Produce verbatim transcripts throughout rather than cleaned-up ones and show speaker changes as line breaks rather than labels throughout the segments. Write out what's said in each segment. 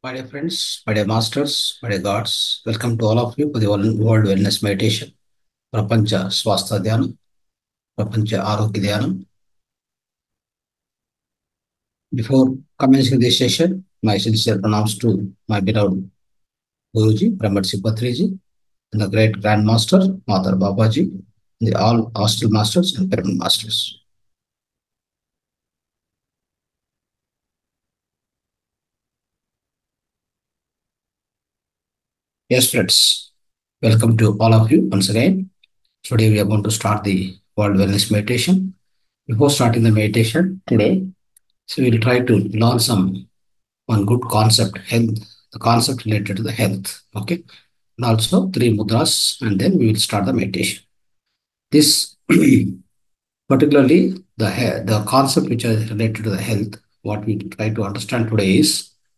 My dear friends, my dear masters, my dear gods, welcome to all of you for the World World Wellness Meditation, Prapancha Swastha Dhyanam, Prapancha Arogya Dhyanam. Before commencing this session, my sincere pranams to my beloved Guruji, Brahmarshi Patriji, and the great Grand Master, Mother Babaji, the all hostel masters and pyramid masters. Yes, friends, welcome to all of you once again. Today we are going to start the World Wellness Meditation. Before starting the meditation today, so we'll try to learn some one good concept, health, the concept related to the health. Okay. And also three mudras, and then we will start the meditation. This particularly the he- the concept which is related to the health, what we try to understand today is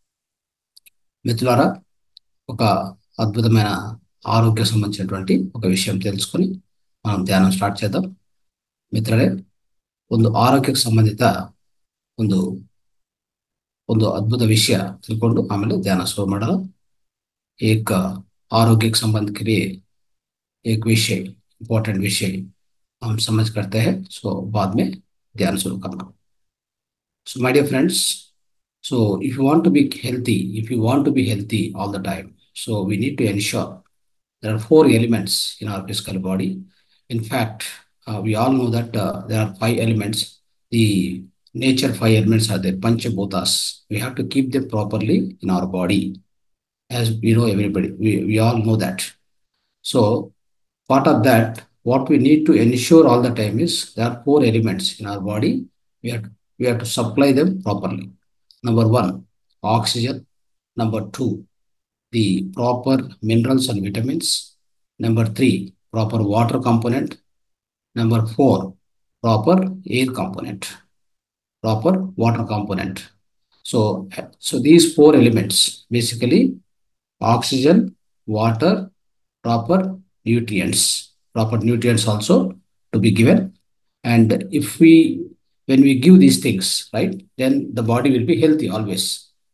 మిత్రులారా ఒక అద్భుతమైన ఆరోగ్య సంబంధించినటువంటి ఒక విషయం తెలుసుకొని మనం ధ్యానం స్టార్ట్ చేద్దాం. ಮಿತ್ರರೇ, ಒಂದು ಆರೋಗ್ಯಕ್ಕೆ ಸಂಬಂಧಿತ ಒಂದು ಒಂದು ಅದ್ಭುತ ವಿಷಯ ತಿಳ್ಕೊಂಡು ಆಮೇಲೆ ಧ್ಯಾನ ಶುರು ಮಾಡೋಣ. एक आरोग्य के संबंध के लिए एक विषय इंपॉर्टेंट विषय हम समझ करते हैं, सो बाद में ध्यान शुरू करना. So my dear friends, so if you want to be healthy, if you want to be healthy all the time, so we need to ensure there are four elements in our physical body. In fact, uh, we all know that uh, there are five elements. The nature five elements are the Panchabhutas. We have to keep them properly in our body. As we know, everybody, we, we all know that. So part of that, what we need to ensure all the time is there are four elements in our body. We have, we have to supply them properly. Number one, oxygen. Number two, the proper minerals and vitamins. Number three, proper water component. Number four, proper air component, proper water component. So, so these four elements, basically oxygen, water, proper nutrients, proper nutrients also to be given. And if we, when we give these things, right, then the body will be healthy always.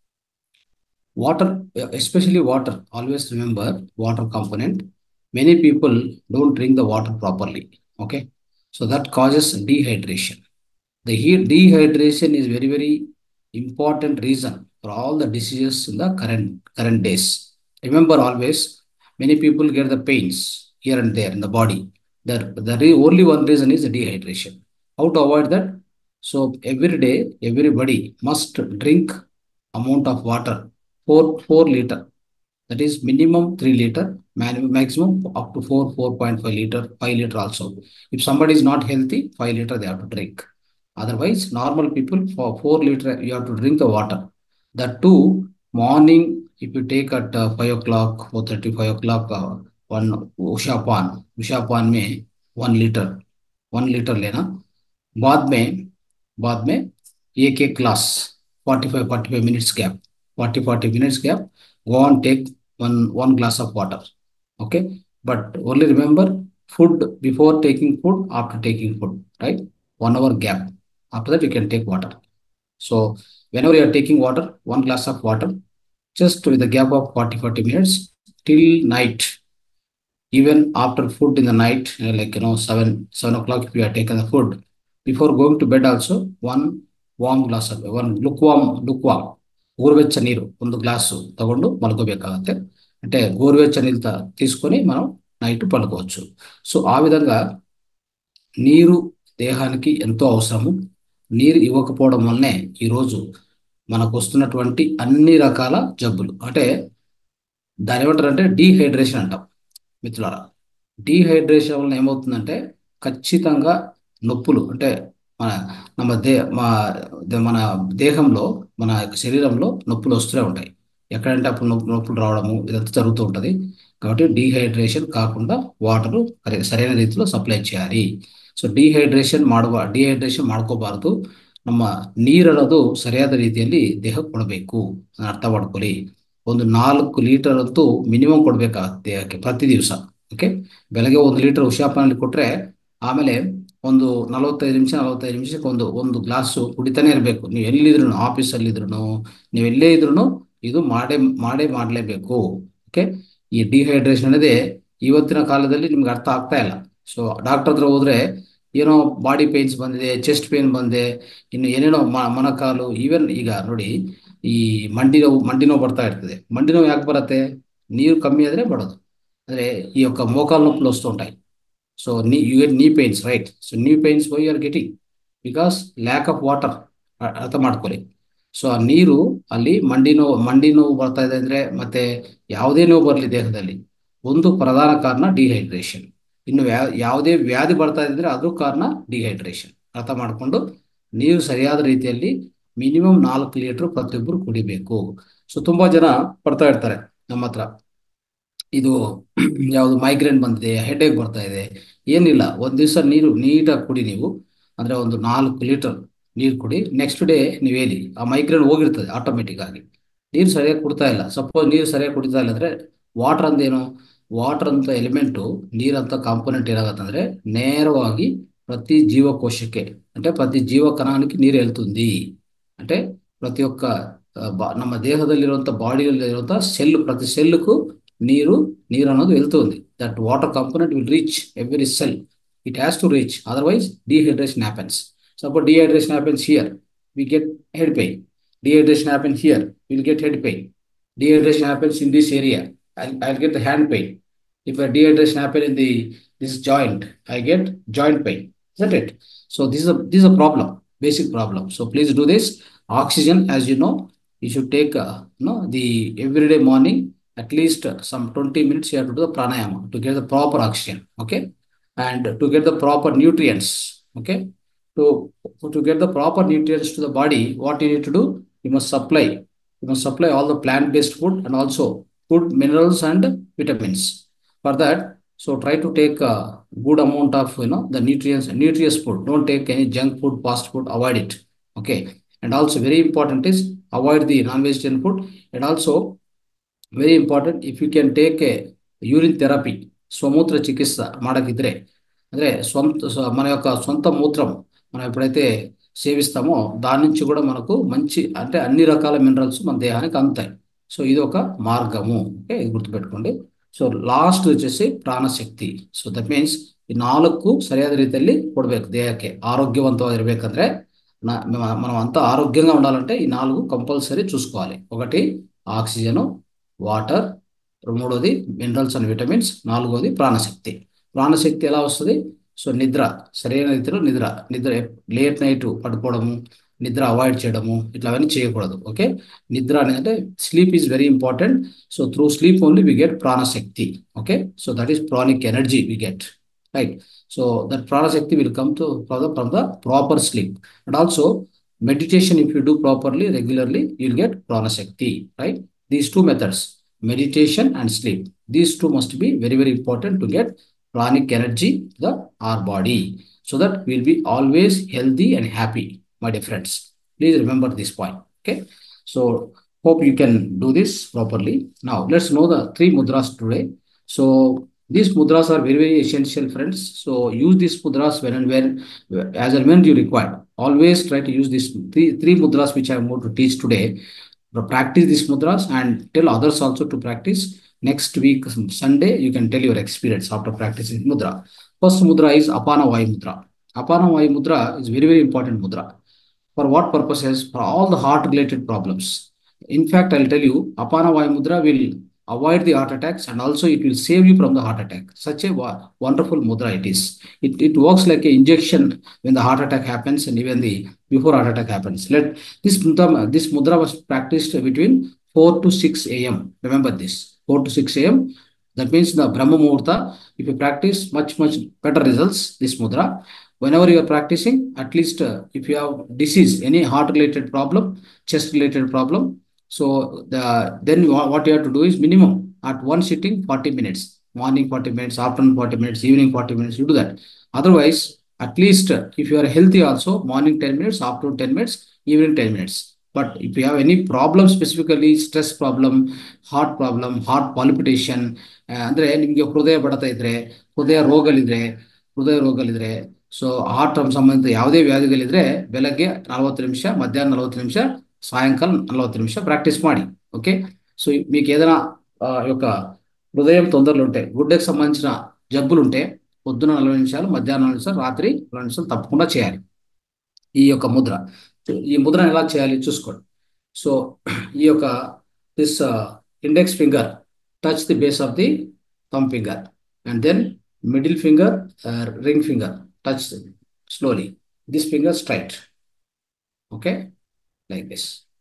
Water, especially water, always remember water component. Many people don't drink the water properly. Okay. So that causes dehydration. The heat dehydration is very, very important reason for all the diseases in the current current days. Remember always, many people get the pains here and there in the body. The, the re- only one reason is the dehydration. How to avoid that? So every day, everybody must drink amount of water, four, four liter. That is minimum three liter, man- maximum up to four, four point five liter, five liter also. If somebody is not healthy, five liter they have to drink. Otherwise, normal people for four liter you have to drink the water. That too, morning if you take at uh, five o'clock, four thirty, five o'clock, uh, one usha pan, usha pan में one liter, one liter लेना. बाद में बाद में एक एक glass forty five forty five minutes gap, forty forty minutes gap, go on take one one glass of water. Okay, but only remember food before taking food, after taking food, right? One hour gap, after that you can take water. So whenever you are taking water, one glass of water, just with a gap of forty forty minutes till night. Even after food in the night, uh, like you know seven seven o'clock, if you are taking the food, before going to bed also one warm glass of one lukewarm lukewarm గోరువెచ్చ నీరు ಒಂದು glass తಗೊಂಡು మలుకోಬೇಕಾಗತ್ತೆ. అంటే గోరువెచ్చ నీళ్ళు త- తీసుకొని మనం night పడుకోవచ్చు. So ఆ విధంగా నీరు దేహానికి ఎంతో అవసరము. నీరు ఇవ్వకపోవడం వల్లనే ఈరోజు మనకు వస్తున్నటువంటి అన్ని రకాల జబ్బులు, అంటే దాని ఏమంటారు అంటే డీహైడ్రేషన్ అంటాం మిత్రులారా. డీహైడ్రేషన్ వల్ల ఏమవుతుందంటే ఖచ్చితంగా నొప్పులు, అంటే మన మన దే మా దే- మన దేహంలో, మన యొక్క శరీరంలో నొప్పులు వస్తూనే ఉంటాయి. ఎక్కడంటే అప్పుడు నొప్పి నొప్పులు రావడము ఇదంతా జరుగుతూ ఉంటుంది. కాబట్టి డీహైడ్రేషన్ కాకుండా వాటర్ సరైన రీతిలో సప్లై చేయాలి. ಸೊ ಡಿಹೈಡ್ರೇಷನ್ ಮಾಡುವ ಡಿಹೈಡ್ರೇಷನ್ ಮಾಡ್ಕೋಬಾರ್ದು. ನಮ್ಮ ನೀರನ್ನೋದು ಸರಿಯಾದ ರೀತಿಯಲ್ಲಿ ದೇಹಕ್ಕೆ ಕೊಡಬೇಕು, ಅದನ್ನ ಅರ್ಥ ಮಾಡ್ಕೊಳ್ಳಿ. ಒಂದು ನಾಲ್ಕು ಲೀಟರ್ ಅಂತೂ ಮಿನಿಮಮ್ ಕೊಡ್ಬೇಕಾಗತ್ತೆ ದೇಹಕ್ಕೆ ಪ್ರತಿ ದಿವಸ. ಓಕೆ, ಬೆಳಗ್ಗೆ ಒಂದು ಲೀಟರ್ ಉಷಾಪಾನಲ್ಲಿ ಕೊಟ್ರೆ ಆಮೇಲೆ ಒಂದು ನಲವತ್ತೈದು ನಿಮಿಷ ನಲವತ್ತೈದು ನಿಮಿಷಕ್ಕೆ ಒಂದು ಒಂದು ಗ್ಲಾಸು ಕುಡಿತಾನೆ ಇರಬೇಕು. ನೀವು ಎಲ್ಲಿದ್ರು, ಆಫೀಸಲ್ಲಿ ಇದ್ರು, ನೀವು ಎಲ್ಲೇ ಇದ್ರು ಇದು ಮಾಡೇ ಮಾಡೇ ಮಾಡಲೇಬೇಕು. ಓಕೆ, ಈ ಡಿಹೈಡ್ರೇಷನ್ ಅನ್ನೋದೇ ಇವತ್ತಿನ ಕಾಲದಲ್ಲಿ ನಿಮ್ಗೆ ಅರ್ಥ ಆಗ್ತಾ ಇಲ್ಲ. ಸೊ ಡಾಕ್ಟರ್ ಹತ್ರ ಹೋದ್ರೆ ಏನೋ ಬಾಡಿ ಪೇನ್ಸ್ ಬಂದಿದೆ, ಚೆಸ್ಟ್ ಪೇನ್ ಬಂದಿದೆ, ಇನ್ನು ಏನೇನೋ ಮ- ಮೊಣಕಾಲು, ಈವನ್ ಈಗ ನೋಡಿ ಈ ಮಂಡಿ ನೋವು ಮಂಡಿ ನೋವು ಬರ್ತಾ ಇರ್ತದೆ. ಮಂಡಿ ನೋವು ಯಾಕೆ ಬರುತ್ತೆ? ನೀರು ಕಮ್ಮಿ ಆದ್ರೆ ಬರೋದು. ಅಂದ್ರೆ ಈ యొక్క మోకాలు నొప్పులు వస్తుంటాయి. So knee you get knee pains, right? So knee pains why you are getting because lack of water. ಅರ್ಥ ಮಾಡ್ಕೊಳ್ಳಿ. ಸೊ ಆ ನೀರು ಅಲ್ಲಿ ಮಂಡಿ ನೋವು ಮಂಡಿ ನೋವು ಬರ್ತಾ ಇದೆ ಅಂದ್ರೆ, ಮತ್ತೆ ಯಾವುದೇ ನೋವು ಬರಲಿ ದೇಹದಲ್ಲಿ, ಒಂದು ಪ್ರಧಾನ ಕಾರಣ ಡಿಹೈಡ್ರೇಷನ್. ಇನ್ನು ಯಾ- ಯಾವುದೇ ವ್ಯಾಧಿ ಬರ್ತಾ ಇದ್ರೆ ಅದು ಕಾರಣ ಡಿಹೈಡ್ರೇಷನ್. ಅರ್ಥ ಮಾಡಿಕೊಂಡು ನೀರು ಸರಿಯಾದ ರೀತಿಯಲ್ಲಿ ಮಿನಿಮಮ್ ನಾಲ್ಕು ಲೀಟರ್ ಪ್ರತಿಯೊಬ್ಬರು ಕುಡಿಬೇಕು. ಸೊ ತುಂಬಾ ಜನ ಬರ್ತಾ ಇರ್ತಾರೆ ನಮ್ಮ ಹತ್ರ, ಇದು ಯಾವುದು ಮೈಗ್ರೇನ್ ಬಂದಿದೆ, ಹೆಡ್ಏಕ್ ಬರ್ತಾ ಇದೆ. ಏನಿಲ್ಲ, ಒಂದ್ ದಿವಸ ನೀರು ನೀಟಾಗಿ ಕುಡಿ ನೀವು. ಅಂದ್ರೆ ಒಂದು ನಾಲ್ಕು ಲೀಟರ್ ನೀರು ಕುಡಿ. ನೆಕ್ಸ್ಟ್ ಡೇ ನೀವು ಹೇಳಿ ಆ ಮೈಗ್ರೇನ್ ಹೋಗಿರ್ತದೆ ಆಟೋಮೆಟಿಕ್ ಆಗಿ. ನೀರು ಸರಿಯಾಗಿ ಕುಡ್ತಾ ಇಲ್ಲ, ಸಪೋಸ್ ನೀರು ಸರಿಯಾಗಿ ಕುಡಿತಾ ಇಲ್ಲ ಅಂದ್ರೆ, ವಾಟರ್ ಅಂದೇನು? ವಾಟರ್ ಅಂತ ಎಲಿಮೆಂಟು, ನೀರಂತ ಕಾಂಪೋನೆಂಟ್ ಏನಾಗತ್ತಂದ್ರೆ ನೇರವಾಗಿ ప్రతి జీవకోశಕ್ಕೆ, అంటే ప్రతి జీవ కణానికి నీరు వెళ్తుంది. అంటే ప్రతి ఒక్క ఆ, బా- ನಮ್ಮ ದೇಹದಲ್ಲಿರುವಂಥ ಬಾಡಿಯಲ್ಲಿರುವಂಥ ಸೆಲ್, ಪ್ರತಿ ಸೆಲ್ಗೂ ನೀರು ನೀರು ಅನ್ನೋದು వెళ్తుంది. That water component will reach every cell. It has to reach, otherwise dehydration happens. Suppose dehydration happens here, we get head pain. Dehydration happens here, we'll get head pain. Dehydration happens in this area, I'll, I'll get the hand pain. If a dehydration happen in the this joint, I get joint pain, isn't it? So this is a this is a problem, basic problem. So please do this. Oxygen, as you know, you should take uh, you know the everyday morning at least uh, some twenty minutes you have to do the pranayama to get the proper oxygen, okay, and to get the proper nutrients, okay. To, to get the proper nutrients to the body, what you need to do? You must supply. You must supply all the plant-based food and also food minerals and vitamins. For that, so try to take a good amount of you know the nutrients, nutritious food. Don't take any junk food, fast food. Avoid it. Okay. And also very important is avoid the non-vegetarian food. And also very important, if you can take a urine therapy, స్వమూత్ర చికిత్స ಮಾಡಕ್ಕಿದ್ರೆ, ಅಂದ್ರೆ స్వంత స్వ- మన యొక్క సొంత మూత్రం మనం ఎప్పుడైతే సేవిస్తామో దాని నుంచి కూడా మనకు మంచి, అంటే అన్ని రకాల మినరల్స్ మన దేహానికి అందుతాయి. సో ఇది ఒక మార్గము. ఓకే, ఇది గుర్తుపెట్టుకోండి. ಸೊ ಲಾಸ್ಟ್ వచ్చేసి ಪ್ರಾಣಶಕ್ತಿ. ಸೊ ದಟ್ ಮೀನ್ಸ್ ಈ ನಾಲ್ಕು ಸರಿಯಾದ ರೀತಿಯಲ್ಲಿ ಕೊಡ್ಬೇಕು ದೇಹಕ್ಕೆ. ಆರೋಗ್ಯವಂತವಾಗಿರ್ಬೇಕಂದ್ರೆ ನ- ಮ- మనం అంతా ఆరోగ్యంగా ఉండాలంటే ఈ నాలుగు కంపల్సరీ చూసుకోవాలి. ఒకటి ఆక్సిజన్, వాటర్, మూడోది మినరల్స్ అండ్ విటమిన్స్, నాలుగోది ప్రాణశక్తి. ప్రాణశక్తి ఎలా వస్తుంది? సో నిద్ర, సరైన రీతిలో నిద్ర నిద్ర లేట్ నైట్ పడుకోవడము, నిద్ర అవాయిడ్ చేయడము, ఇట్లా అవన్నీ చేయకూడదు. ఓకే, నిద్ర అనేది అంటే sleep is very important. So through sleep only we get ప్రాణశక్తి. Okay, so that is pranic energy we get, right? So that ప్రాణశక్తి will come to from the proper sleep. And also meditation, if you do properly regularly you will get ప్రాణశక్తి, right? These two methods, meditation and sleep, these two must be very very important to get pranic energy to the our body, so that we'll be always healthy and happy, my dear friends. Please remember this point. Okay, so hope you can do this properly. Now let's know the three mudras today. So these mudras are very very essential, friends. So use these mudras when and when, as and when you require. Always try to use these three three mudras which I am going to teach today. Practice these mudras and tell others also to practice. Next week Sunday you can tell your experience after practicing mudra. First mudra is apana vayu mudra. Apana vayu mudra is very very important mudra. For what purposes? For all the heart related problems. In fact, I'll tell you, apana vayu mudra will avoid the heart attacks and also it will save you from the heart attack. Such a wa- wonderful mudra it is. It, it works like a injection when the heart attack happens and even the before heart attack happens. Let this mudra, this mudra was practiced between four to six a m. Remember this, four to six a m. That means the Brahma Muhurta. If you practice, much much better results. This mudra, whenever you are practicing, at least uh, if you have disease, any heart related problem, chest related problem, so the then wha- what you have to do is minimum at one sitting forty minutes, morning forty minutes, afternoon forty minutes, evening forty minutes, you do that. Otherwise, at least uh, if you are healthy also, morning ten minutes, afternoon ten minutes, evening ten minutes. But if you have any problem, specifically stress problem, heart problem, heart palpitation, ಆ, ಅಂದ್ರೆ ನಿಮ್ಗೆ ಹೃದಯ ಬಡತ ಇದ್ರೆ, ಹೃದಯ ರೋಗಗಳಿದ್ರೆ, ಹೃದಯ ರೋಗಗಳಿದ್ರೆ, so heart ಸಂಬಂಧಿತ ಯಾವುದೇ ವ್ಯಾಧಿಗಳಿದ್ರೆ, ಬೆಳಗ್ಗೆ ನಲವತ್ತು ನಿಮಿಷ, ಮಧ್ಯಾಹ್ನ ನಲವತ್ತು ನಿಮಿಷ, ಸಾಯಂಕಾಲ ನಲವತ್ತು ನಿಮಿಷ ಪ್ರಾಕ್ಟೀಸ್ ಮಾಡಿ. ఓకే. సో మీకు ఏదైనా ఆ, యొక్క హృదయం తొందరలు ఉంటాయి, గుడ్డెకి సంబంధించిన జబ్బులు ఉంటే పొద్దున నలభై నిమిషాలు, మధ్యాహ్నం నలభై నిమిషాలు, రాత్రి నలభై నిమిషాలు తప్పకుండా చేయాలి ఈ యొక్క ముద్ర. ఈ ముద్రను ఎలా చేయాలి చూసుకోండి. సో ఈ యొక్క this index finger touch the base of the thumb finger, and then middle finger, ring finger touch slowly this finger straight. Okay, like this.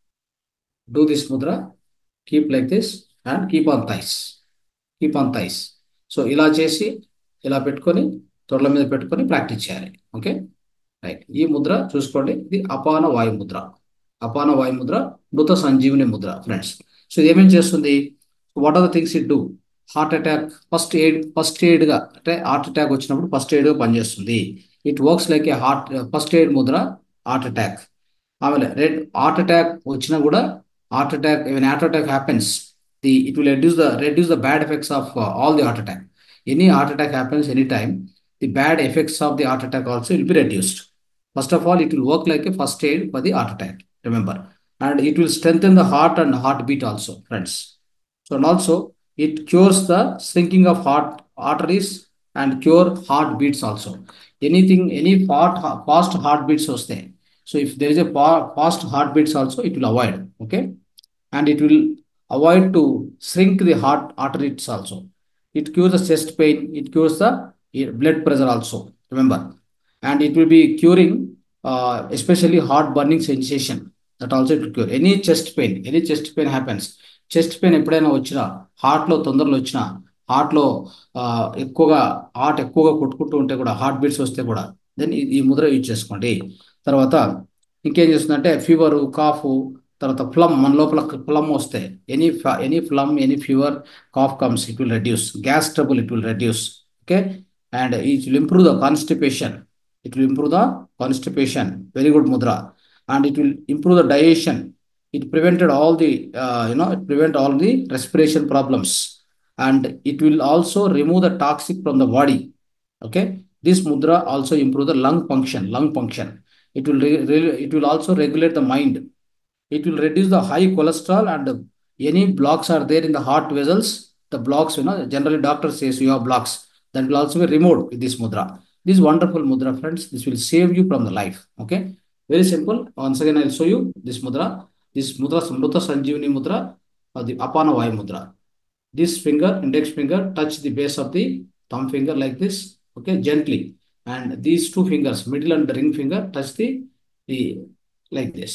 Do this mudra, keep like this, and keep on thighs, keep on thighs. So ఇలా చేసి ఇలా పెట్టుకొని తొడల మీద పెట్టుకొని practice చేయాలి. Okay, right. ఈ ముద్ర చూసుకోండి, ఇది అపాన వాయు ముద్ర. అపాన వాయు ముద్ర మృత సంజీవిని ముద్ర ఫ్రెండ్స్. సో ఇది ఏమేం చేస్తుంది? What are the things it do? Heart attack first aid, first ఎయిడ్గా అంటే హార్ట్ అటాక్ వచ్చినప్పుడు ఫస్ట్ ఎయిడ్గా పనిచేస్తుంది. It works like a heart first aid mudra heart attack. ఆಮೇಲೆ రెడ్ హార్ట్ అటాక్ వచ్చినా కూడా heart attack when heart attack happens, the it will reduce the reduce the bad effects of all the heart attack. Any heart attack happens any time, the bad effects of the heart attack also will be reduced. First of all, it will work like a first aid for the heart attack, remember. And it will strengthen the heart and heartbeat also, friends. So, and also, it cures the shrinking of heart arteries and cure heartbeats also. Anything, any fast, fast heartbeats was there. So, if there is a fast heartbeats also, it will avoid, okay? And it will avoid to shrink the heart arteries also. It cures the chest pain, it cures the blood pressure also, remember. And it will be curing uh, especially heart burning sensation, that also it will cure any chest pain. Any chest pain happens, chest pain ఎప్పుడైనా వచ్చినా, హార్ట్లో తొందరలు వచ్చినా, హార్ట్లో ఎక్కువగా heart ఎక్కువగా కొట్టుకుంటూ ఉంటే కూడా, హార్ట్ బీట్స్ వస్తే కూడా, దెన్ ఈ ముద్ర యూజ్ చేసుకోండి. తర్వాత ఇంకేం చేస్తుందంటే ఫీవరు, కాఫ్, తర్వాత ఫ్లమ్, మన లోపల ఫ్లమ్ వస్తే, any any phlegm, any fever, cough comes, it will reduce. Gas trouble it will reduce. Okay, and it will improve the constipation. It will improve the constipation. Very good mudra. And it will improve the digestion. It prevented all the uh, you know it prevent all the respiration problems, and it will also remove the toxic from the body. Okay, this mudra also improve the lung function. Lung function. It will it will also regulate the mind. It will reduce the high cholesterol, and any blocks are there in the heart vessels. The blocks, you know, generally doctor says you have blocks, that will also be removed with this mudra. This wonderful mudra, friends. This will save you from the life. Okay, very simple. Once again, I'll show you this mudra. This mudra, Mruta Sanjeevani mudra, or the Apana Vayu mudra. This finger, index finger, touch the base of the thumb finger like this. Okay, gently, and these two fingers, middle and the ring finger, touch the the like this.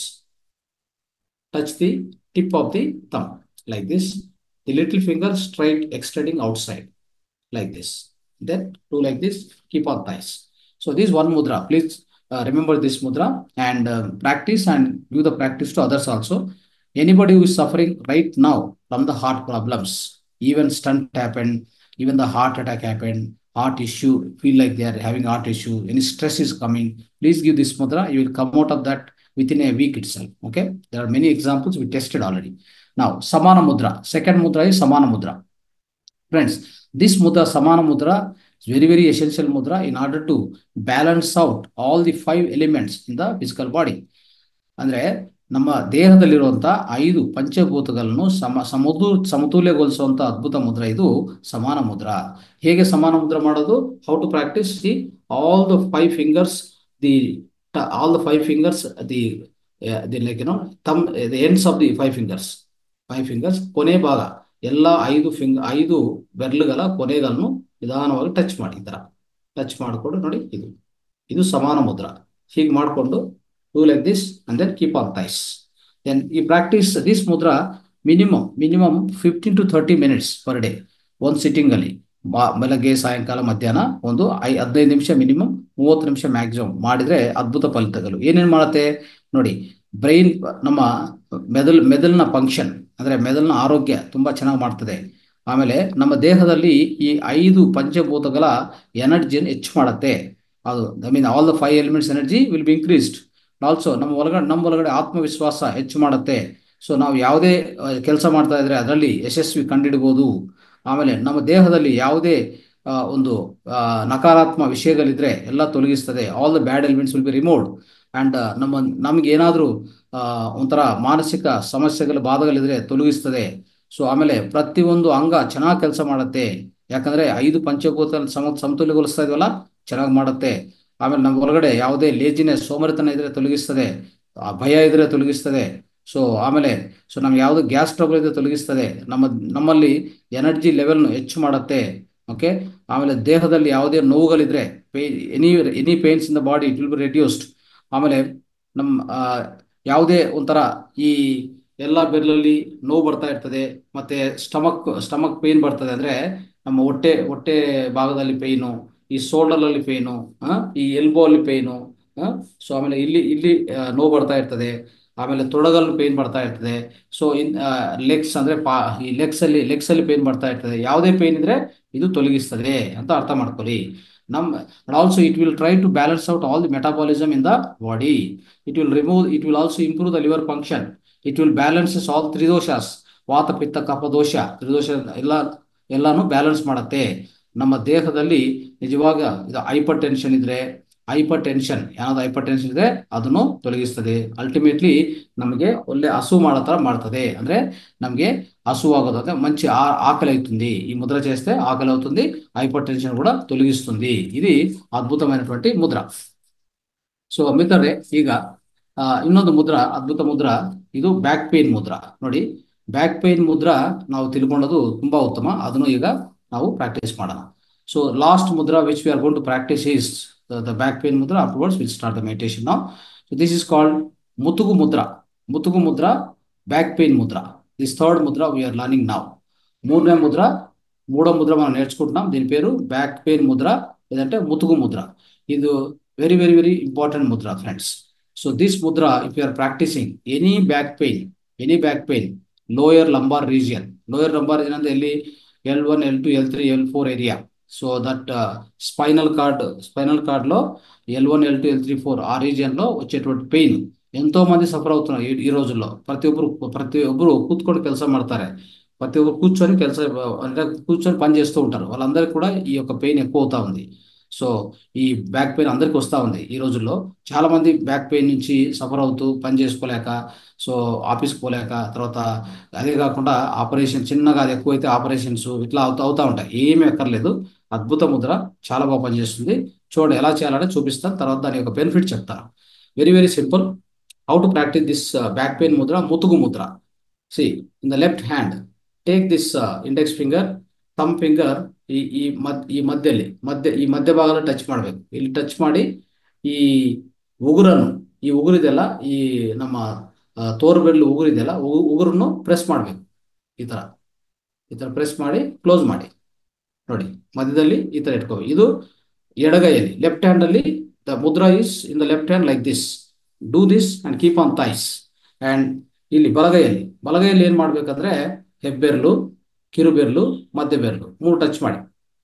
Touch the tip of the thumb like this. The little finger straight extending outside like this. Then do like this, keep on thighs. So this one mudra, please uh, remember this mudra, and uh, practice, and give the practice to others also. Anybody who is suffering right now from the heart problems, even stunt happened, even the heart attack happened, heart issue, feel like they are having heart issue, any stress is coming, please give this mudra. You will come out of that within a week itself. Okay, there are many examples we tested already. Now Samana mudra, second mudra is Samana mudra. Friends, this mudra, Samana mudra, is very, very essential mudra in order to balance out all the five elements in the physical body. ಅಂದ್ರೆ ನಮ್ಮ ದೇಹದಲ್ಲಿರುವಂಥ ಐದು ಪಂಚಭೂತಗಳನ್ನು ಸಮ ಸಮತು ಸಮತೋಲ್ಯಗೊಳಿಸುವಂಥ ಅದ್ಭುತ ಮುದ್ರ ಇದು ಸಮಾನ ಮುದ್ರ. ಹೇಗೆ ಸಮಾನ ಮುದ್ರ ಮಾಡೋದು? How to practice? The all the five fingers, the all the five fingers, the the like you know thumb the ends of the five fingers, five fingers ಕೊನೆ ಭಾಗ, ಎಲ್ಲ ಐದು ಫಿಂಗ್ ಐದು ಬೆರಳುಗಳ ಕೊನೆಗಳನ್ನು ನಿಧಾನವಾಗಿ ಟಚ್ ಮಾಡಿ, ಈ ಥರ ಟಚ್ ಮಾಡಿಕೊಂಡು ನೋಡಿ, ಇದು ಇದು ಸಮಾನ ಮುದ್ರ. ಹೀಗೆ ಮಾಡಿಕೊಂಡು do like this, and then keep on thighs. Then you practice this mudra minimum minimum fifteen to thirty minutes per day, one sitting ಅಲ್ಲಿ. ಬೆಳಗ್ಗೆ, ಸಾಯಂಕಾಲ, ಮಧ್ಯಾಹ್ನ ಒಂದು ಐ ಹದಿನೈದು ನಿಮಿಷ ಮಿನಿಮಮ್, ಮೂವತ್ತು ನಿಮಿಷ ಮ್ಯಾಕ್ಸಿಮಮ್ ಮಾಡಿದ್ರೆ ಅದ್ಭುತ ಫಲಿತಗಳು. ಏನೇನು ಮಾಡುತ್ತೆ ನೋಡಿ, ಬ್ರೈನ್, ನಮ್ಮ ಮೆದುಳು ಮೆದುಳಿನ ಫಂಕ್ಷನ್ ಅಂದರೆ ಮೆದುಳಿನ ಆರೋಗ್ಯ ತುಂಬ ಚೆನ್ನಾಗಿ ಮಾಡ್ತದೆ. ಆಮೇಲೆ ನಮ್ಮ ದೇಹದಲ್ಲಿ ಈ ಐದು ಪಂಚಭೂತಗಳ ಎನರ್ಜಿಯನ್ನು ಹೆಚ್ಚು ಮಾಡುತ್ತೆ. ಅದು I mean all the five elements energy will be increased. Also ನಮ್ಮ ಒಳಗಡೆ ನಮ್ಮ ಒಳಗಡೆ ಆತ್ಮವಿಶ್ವಾಸ ಹೆಚ್ಚು ಮಾಡುತ್ತೆ. ಸೊ ನಾವು ಯಾವುದೇ ಕೆಲಸ ಮಾಡ್ತಾ ಇದ್ರೆ ಅದರಲ್ಲಿ ಯಶಸ್ವಿ ಕಂಡಿಡ್ಬೋದು. ಆಮೇಲೆ ನಮ್ಮ ದೇಹದಲ್ಲಿ ಯಾವುದೇ ಒಂದು ನಕಾರಾತ್ಮಕ ವಿಷಯಗಳಿದ್ರೆ ಎಲ್ಲ ತೊಲಗಿಸ್ತದೆ. All the bad elements will be removed. And ನಮ್ಮ ನಮ್ಗೆ ಏನಾದರೂ ಆ, ಒಂಥರ ಮಾನಸಿಕ ಸಮಸ್ಯೆಗಳು ಬಾಧಗಳಿದ್ರೆ ತೊಲಗಿಸ್ತದೆ. ಸೊ ಆಮೇಲೆ ಪ್ರತಿಯೊಂದು ಅಂಗ ಚೆನ್ನಾಗಿ ಕೆಲಸ ಮಾಡುತ್ತೆ. ಯಾಕಂದ್ರೆ ಐದು ಪಂಚಭೂತ ಸಮ ಸಮತೋಲಗೊಳಿಸ್ತಾ ಇದೀವಲ್ಲ, ಚೆನ್ನಾಗಿ ಮಾಡುತ್ತೆ. ಆಮೇಲೆ ನಮ್ಮ ಒಳಗಡೆ ಯಾವುದೇ ಲೇಜಿನೆಸ್ ಸೋಮರಿತನ ಇದ್ರೆ ತೊಲಗಿಸ್ತದೆ. ಆ, ಭಯ ಇದ್ರೆ ತೊಲಗಿಸ್ತದೆ. ಸೊ ಆಮೇಲೆ ಸೊ ನಮ್ಗೆ ಯಾವುದು ಗ್ಯಾಸ್ ಟ್ರಬಲ್ ಇದ್ರೆ ತೊಲಗಿಸ್ತದೆ. ನಮ್ಮ ನಮ್ಮಲ್ಲಿ ಎನರ್ಜಿ ಲೆವೆಲ್ನು ಹೆಚ್ಚು ಮಾಡುತ್ತೆ. ಓಕೆ. ಆಮೇಲೆ ದೇಹದಲ್ಲಿ ಯಾವುದೇ ನೋವುಗಳಿದ್ರೆ, ಪೇ any any pains in the body it will be reduced. ಆಮೇಲೆ ನಮ್ಮ ಆ, ಯಾವುದೇ ಒಂಥರ ಈ ಎಲ್ಲ ಬೆರಳಲ್ಲಿ ನೋವು ಬರ್ತಾ ಇರ್ತದೆ. ಮತ್ತೆ ಸ್ಟಮಕ್ ಸ್ಟಮಕ್ ಪೇನ್ ಬರ್ತದೆ ಅಂದ್ರೆ ನಮ್ಮ ಹೊಟ್ಟೆ ಹೊಟ್ಟೆ ಭಾಗದಲ್ಲಿ ಪೇಯ್ನು, ಈ ಶೋಲ್ಡರ್ ಅಲ್ಲಿ ಪೇಯ್ನು, ಈ ಎಲ್ಬೋ ಅಲ್ಲಿ ಪೇಯ್ನು. ಸೊ ಆಮೇಲೆ ಇಲ್ಲಿ ಇಲ್ಲಿ ಆ, ನೋವು ಬರ್ತಾ ಇರ್ತದೆ. ಆಮೇಲೆ ತೊಡಗಲ್ಲಿ ಪೇನ್ ಬರ್ತಾ ಇರ್ತದೆ. ಸೊ ಇನ್ ಲೆಗ್ಸ್ ಅಂದ್ರೆ ಪಾ ಈ ಲೆಗ್ಸ್ ಅಲ್ಲಿ ಲೆಗ್ಸ್ ಅಲ್ಲಿ ಪೇನ್ ಬರ್ತಾ ಇರ್ತದೆ. ಯಾವುದೇ ಪೇನ್ ಇದ್ರೆ ಇದು ತೊಲಗಿಸ್ತದೆ ಅಂತ ಅರ್ಥ ಮಾಡ್ಕೊಳ್ಳಿ. ನಮ್ and also it will try to balance out all the metabolism in the body. It will remove, it will also improve the liver function. It will balances all three doshas, ವಾತ ಪಿತ್ತ ಕಫ ದೋಷ ತ್ರಿದೋಷ ಎಲ್ಲ ಎಲ್ಲಾನು ಬ್ಯಾಲೆನ್ಸ್ ಮಾಡುತ್ತೆ. ನಮ್ಮ ದೇಹದಲ್ಲಿ ನಿಜವಾಗ ಇದು ಹೈಪರ್ ಟೆನ್ಷನ್ ಇದ್ರೆ, ಹೈಪರ್ ಟೆನ್ಷನ್ ಯಾವ್ದು ಹೈಪರ್ ಟೆನ್ಷನ್ ಇದ್ರೆ ಅದನ್ನು ತೊಲಗಿಸ್ತದೆ. ಅಲ್ಟಿಮೇಟ್ಲಿ ನಮಗೆ ಒಳ್ಳೆ ಹಸು ಮಾಡೋ ತರ ಮಾಡ್ತದೆ. ಅಂದ್ರೆ నಮಗೆ హసువాగదు, మంచి ఆకలి అవుతుంది. ఈ ముద్ర చేస్తే ఆకలి అవుతుంది, హైపర్ టెన్షన్ కూడా తొలగిస్తుంది. ఇది అద్భుతమైనటువంటి ముద్ర. ಸೊ ಮಿತ್ರರೇ, ಈಗ ಆ, ಇನ್ನೊಂದು ಮುದ್ರ, ಅದ್ಭುತ ಮುದ್ರ, ಇದು ಬ್ಯಾಕ್ ಪೇನ್ ಮುದ್ರ. ನೋಡಿ, ಬ್ಯಾಕ್ ಪೇನ್ ಮುದ್ರ ನಾವು ತಿಳ್ಕೊಳ್ಳೋದು ತುಂಬಾ ಉತ್ತಮ. ಅದನ್ನು ಈಗ ನಾವು ಪ್ರಾಕ್ಟೀಸ್ ಮಾಡೋಣ. So last mudra which we are going to practice is the back pain mudra. Afterwards will start the meditation now. So this is called ಮುತುಗು ಮುದ್ರ. ಮುತುಗು ಮುದ್ರ, back pain mudra. This third mudra we're learning now. మూడో ముద్ర మూడో ముద్ర మనం నేర్చుకుంటున్నాం. దీని పేరు బ్యాక్ పెయిన్ ముద్ర, లేదంటే ముతుగు ముద్ర. ఇది very very very important mudra friends. So this mudra if you are practicing any back pain, any back pain, lower lumbar region, lower lumbar region అంటే ఎಲ್ಲಿ L one L two L three L four area. So that spinal cord, spinal cord లో L one L two L three four ఆ region లో వచ్చేటువంటి pain ఎంతో మంది suffer అవుతున్నారు ఈ ఈ రోజుల్లో. ప్రతి ఒಬ್ಬರು ప్రతి ఒಬ್ಬರು కూత్కొని ಕೆಲಸ ಮಾಡ್ತಾರೆ. ప్రతి ఒక్కరు కూర్చొని ಕೆಲಸ అంటే కూర్చొని పని చేస్తూ ఉంటారు. వాళ్ళందరికీ కూడా ఈ యొక్క పెయిన్ ఎక్కువ అవుతా ఉంది. సో ఈ బ్యాక్ పెయిన్ అందరికీ వస్తూ ఉంది ఈ రోజుల్లో. చాలా మంది బ్యాక్ పెయిన్ నుంచి సఫర్ అవుతూ పని చేసుకోలేక, సో ఆఫీస్కి పోలేక, తర్వాత అదే కాకుండా ఆపరేషన్ చిన్నగా అది ఎక్కువైతే ఆపరేషన్స్ ఇట్లా అవుతా అవుతా ఉంటాయి. ఏమీ ఎక్కర్లేదు. అద్భుత ముద్ర చాలా బాగా పనిచేస్తుంది. చూడండి ఎలా చేయాలంటే చూపిస్తాను, తర్వాత దాని యొక్క బెనిఫిట్ చెప్తాను. Very very simple. How to practice this uh, back pain mudra, mutugu mudra. See, in the left hand, take this uh, index finger, thumb finger, ಈ ಈ ಮದ್ ಈ ಮಧ್ಯದಲ್ಲಿ ಮಧ್ಯ ಈ ಮಧ್ಯ ಭಾಗದಲ್ಲಿ ಟಚ್ ಮಾಡಬೇಕು. ಇಲ್ಲಿ ಟಚ್ ಮಾಡಿ ಈ ಉಗುರನ್ನು, ಈ ಉಗುರಿದೆಲ್ಲ, ಈ ನಮ್ಮ ತೋರು ಬೆರಳು ಉಗುರಿದೆಲ್ಲ, ಉಗುರನ್ನು ಪ್ರೆಸ್ ಮಾಡಬೇಕು. ಈ ತರ ಈ ತರ ಪ್ರೆಸ್ ಮಾಡಿ ಕ್ಲೋಸ್ ಮಾಡಿ. ನೋಡಿ, ಮಧ್ಯದಲ್ಲಿ ಈ ತರ ಇಟ್ಕೋಬೇಕು. ಇದು ಎಡಗೈಯಲ್ಲಿ, ಲೆಫ್ಟ್ ಹ್ಯಾಂಡ್ ಅಲ್ಲಿ the mudra is in the left hand like this. Do this and keep on thighs. And ಇಲ್ಲಿ ಬಲಗೈಯಲ್ಲಿ, ಬಲಗೈಯಲ್ಲಿ ಏನ್ ಮಾಡ್ಬೇಕಂದ್ರೆ ಹೆಬ್ಬೆರಳು, ಕಿರುಬೆರಳು, ಮಧ್ಯ ಬೆರಳು ಮೂರು ಟಚ್ ಮಾಡಿ.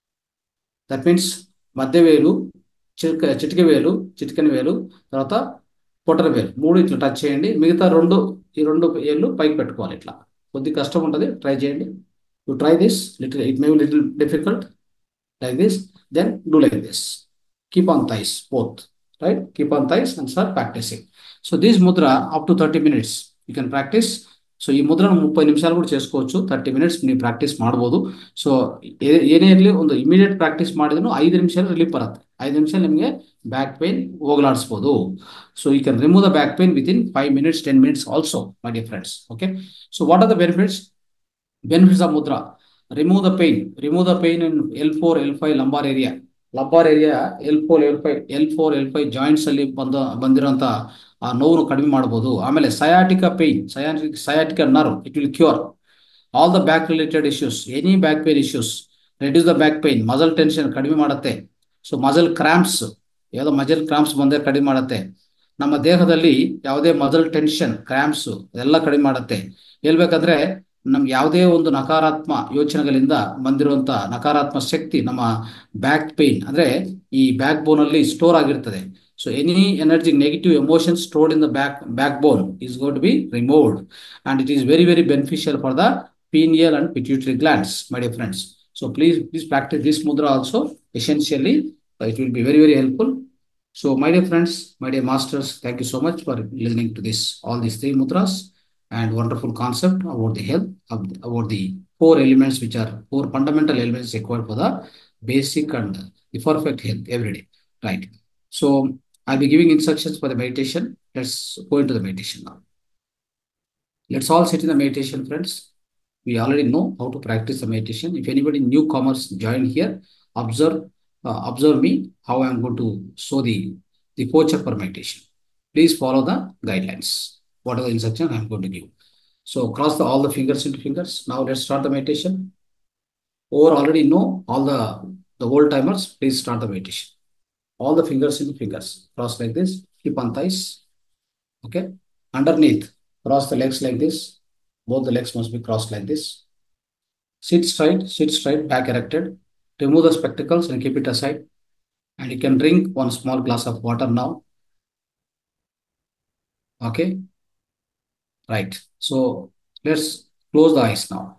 ದಟ್ ಮೀನ್ಸ್ మధ్య వేలు, చిటిక చిటిక వేలు, చిటికెన వేలు, తర్వాత పొటర వేలు మూడు ఇట్లా టచ్ చేయండి. మిగతా రెండు, ఈ రెండు ఏళ్ళు పైకి పెట్టుకోవాలి. ఇట్లా కొద్ది కష్టం ఉంటుంది, ట్రై చేయండి. You try this little, it may be little difficult. Like this, then do like this. Keep on thighs both. Right? Keep on thighs and start practicing. So this mudra up to thirty minutes you can practice. So ಈ ಮುದ್ರನ ಮುಪ್ಪೈ ನಿಮಿಷಾలు ಕೂಡ చేసుకోవచ్చు. Thirty minutes ನೀವು practice ಮಾಡ್ಬೋದು. So ಏನೇ ಇರಲಿ, ಒಂದು ಇಮಿಡಿಯೇಟ್ ಪ್ರಾಕ್ಟೀಸ್ ಮಾಡಿದ್ರು ಐದು ನಿಮಿಷ ರಿಲೀಫ್ ಬರುತ್ತೆ. ಐದು ನಿಮಿಷ ನಿಮಗೆ ಬ್ಯಾಕ್ ಪೇನ್ ಹೋಗಲಾಡಿಸ್ಬೋದು. So you can remove the back pain within five minutes ten minutes also, my dear friends. Okay. So what are the benefits? Benefits of mudra: remove the pain, remove the pain in L four L five lumbar area. Lumbar area L four L five L four L five joints ಅಲ್ಲಿ ಬಂದ ಬಂದಿರೋಂಥ ಆ ನೋವನ್ನು ಕಡಿಮೆ ಮಾಡಬಹುದು. ಆಮೇಲೆ sciatica pain, sciatic sciatica nerve it will cure all the back related issues, any back pain issues. Reduce the back pain, muscle tension ಕಡಿಮೆ ಮಾಡುತ್ತೆ. ಸೊ ಮಜಲ್ ಕ್ರಾಂಪ್ಸ್, ಯಾವುದೋ ಮಜಲ್ ಕ್ರಾಂಪ್ಸ್ ಬಂದರೆ ಕಡಿಮೆ ಮಾಡುತ್ತೆ. ನಮ್ಮ ದೇಹದಲ್ಲಿ ಯಾವುದೇ ಮಜಲ್ ಟೆನ್ಷನ್, ಕ್ರಾಂಪ್ಸ್ ಎಲ್ಲ ಕಡಿಮೆ ಮಾಡುತ್ತೆ. ಹೇಳ್ಬೇಕಂದ್ರೆ ನಮ್ಗೆ ಯಾವುದೇ ಒಂದು ನಕಾರಾತ್ಮ ಯೋಚನೆಗಳಿಂದ ಬಂದಿರುವಂತ ನಕಾರಾತ್ಮಕ ಶಕ್ತಿ ನಮ್ಮ ಬ್ಯಾಕ್ ಪೇನ್ ಅಂದ್ರೆ ಈ ಬ್ಯಾಕ್ ಬೋನ್ ಅಲ್ಲಿ ಸ್ಟೋರ್ ಆಗಿರ್ತದೆ. So any energy, negative emotions stored in the back back bone is going to be removed, and it is very very beneficial for the pineal and pituitary glands, my dear friends. So please please practice this mudra also essentially. It will be very very helpful. So, my dear friends, my dear masters, thank you so much for listening to this, all these three mudras and wonderful concept about the health, ab- about the four elements which are four fundamental elements required for the basic and the perfect health every day. Right. So, I'll be giving instructions for the meditation. Let's go into the meditation now. Let's all sit in the meditation, friends. We already know how to practice the meditation. If anybody newcomers join here, observe uh, observe me how I am going to show the the posture for meditation. Please follow the guidelines. What are the instructions I am going to give? So cross the, all the fingers into fingers. Now let's start the meditation. Or already know all the the old timers. Please start the meditation. All the fingers into fingers. Cross like this. Keep on thighs. Okay. Underneath, cross the legs like this. Both the legs must be crossed like this. Sit straight, sit straight, back erected. Remove the spectacles and keep it aside. And you can drink one small glass of water now. Okay, right. So let's close the eyes now.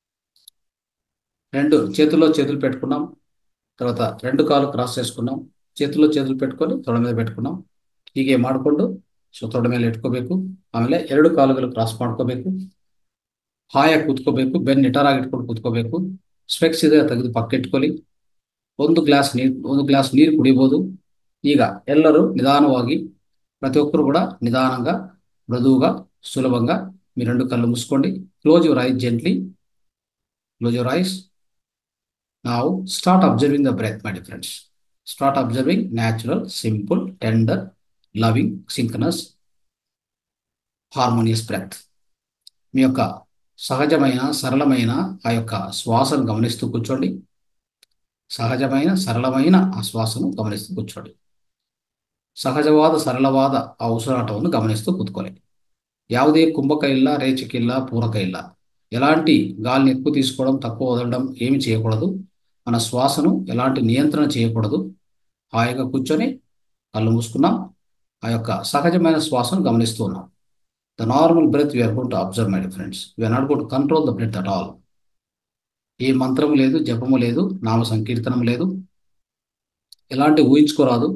రెండు చేతుల్లో చేతులు పెట్టుకున్నాం. తర్వాత రెండు కాళ్ళు cross చేసుకున్నాం. చేతుల్లో చేతులు పెట్టుకొని తొడ మీద పెట్టుకున్నాం. ಹೀಗೆ ಮಾಡಿಕೊಂಡು ಸೊ ತೊಡೆ ಮೇಲೆ ಇಟ್ಕೋಬೇಕು. ಆಮೇಲೆ ಎರಡು ಕಾಲುಗಳು ಕ್ರಾಸ್ ಮಾಡ್ಕೋಬೇಕು. ಹಾಯಾಗಿ ಕೂತ್ಕೋಬೇಕು. ಬೆನ್ನು ನಿಟಾರಾಗಿ ಇಟ್ಕೊಂಡು ಕೂತ್ಕೋಬೇಕು. ಸ್ಪೆಕ್ಸ್ ಇದೆ ತೆಗೆದು ಪಕ್ಕ ಇಟ್ಕೊಳ್ಳಿ. ಒಂದು ಗ್ಲಾಸ್ ನೀರು ಒಂದು ಗ್ಲಾಸ್ ನೀರು ಕುಡಿಬೋದು. ಈಗ ಎಲ್ಲರೂ నిదానವಾಗಿ ప్రతి ఒక్కరు కూడా నిదానంగా మృదువుగా సులభంగా మీ రెండు కళ్ళు మూసుకోండి. Close your eyes gently. Close your eyes. Now start observing the breath my dear friends. Start observing natural, simple, tender, loving, synchronous, harmonious breath. మీ యొక్క సహజమైన సరళమైన ఆ యొక్క శ్వాసను గమనిస్తూ కూర్చోండి. సహజమైన సరళమైన ಆ ಶ್ವಾಸನು ಗಮನಿಸ್ತು ಕೂತ್ಕೊಳ್ಳಿ. ಸಹಜವಾದ ಸರಳವಾದ ಆ ಉಸಿರಾಟವನ್ನು ಗಮನಿస్తూ ಕೂತ್ಕೊಳ್ಳಿ. ಯಾವುದೇ ಕುಂಭಕ ಇಲ್ಲ, ರೇಚಕ ಇಲ್ಲ, ಪೂರಕ ಇಲ್ಲ. ఎలాంటి గాలిని ఎక్కువ తీసుకోవడం, తక్కువ వదలడం ఏమి చేయకూడదు. మన శ్వాసను ఎలాంటి నియంత్రణ చేయకూడదు. హాయిగా కూర్చొని కళ్ళు మూసుకున్నాం. ఆ యొక్క సహజమైన శ్వాసను గమనిస్తూ ఉన్నాం. The normal breath we're going to observe my dear friends. We're not going to control the breath at all. ఏ మంత్రము లేదు, జపము లేదు, నామ సంకీర్తనం లేదు, ఎలాంటి ఊహించుకోరాదు.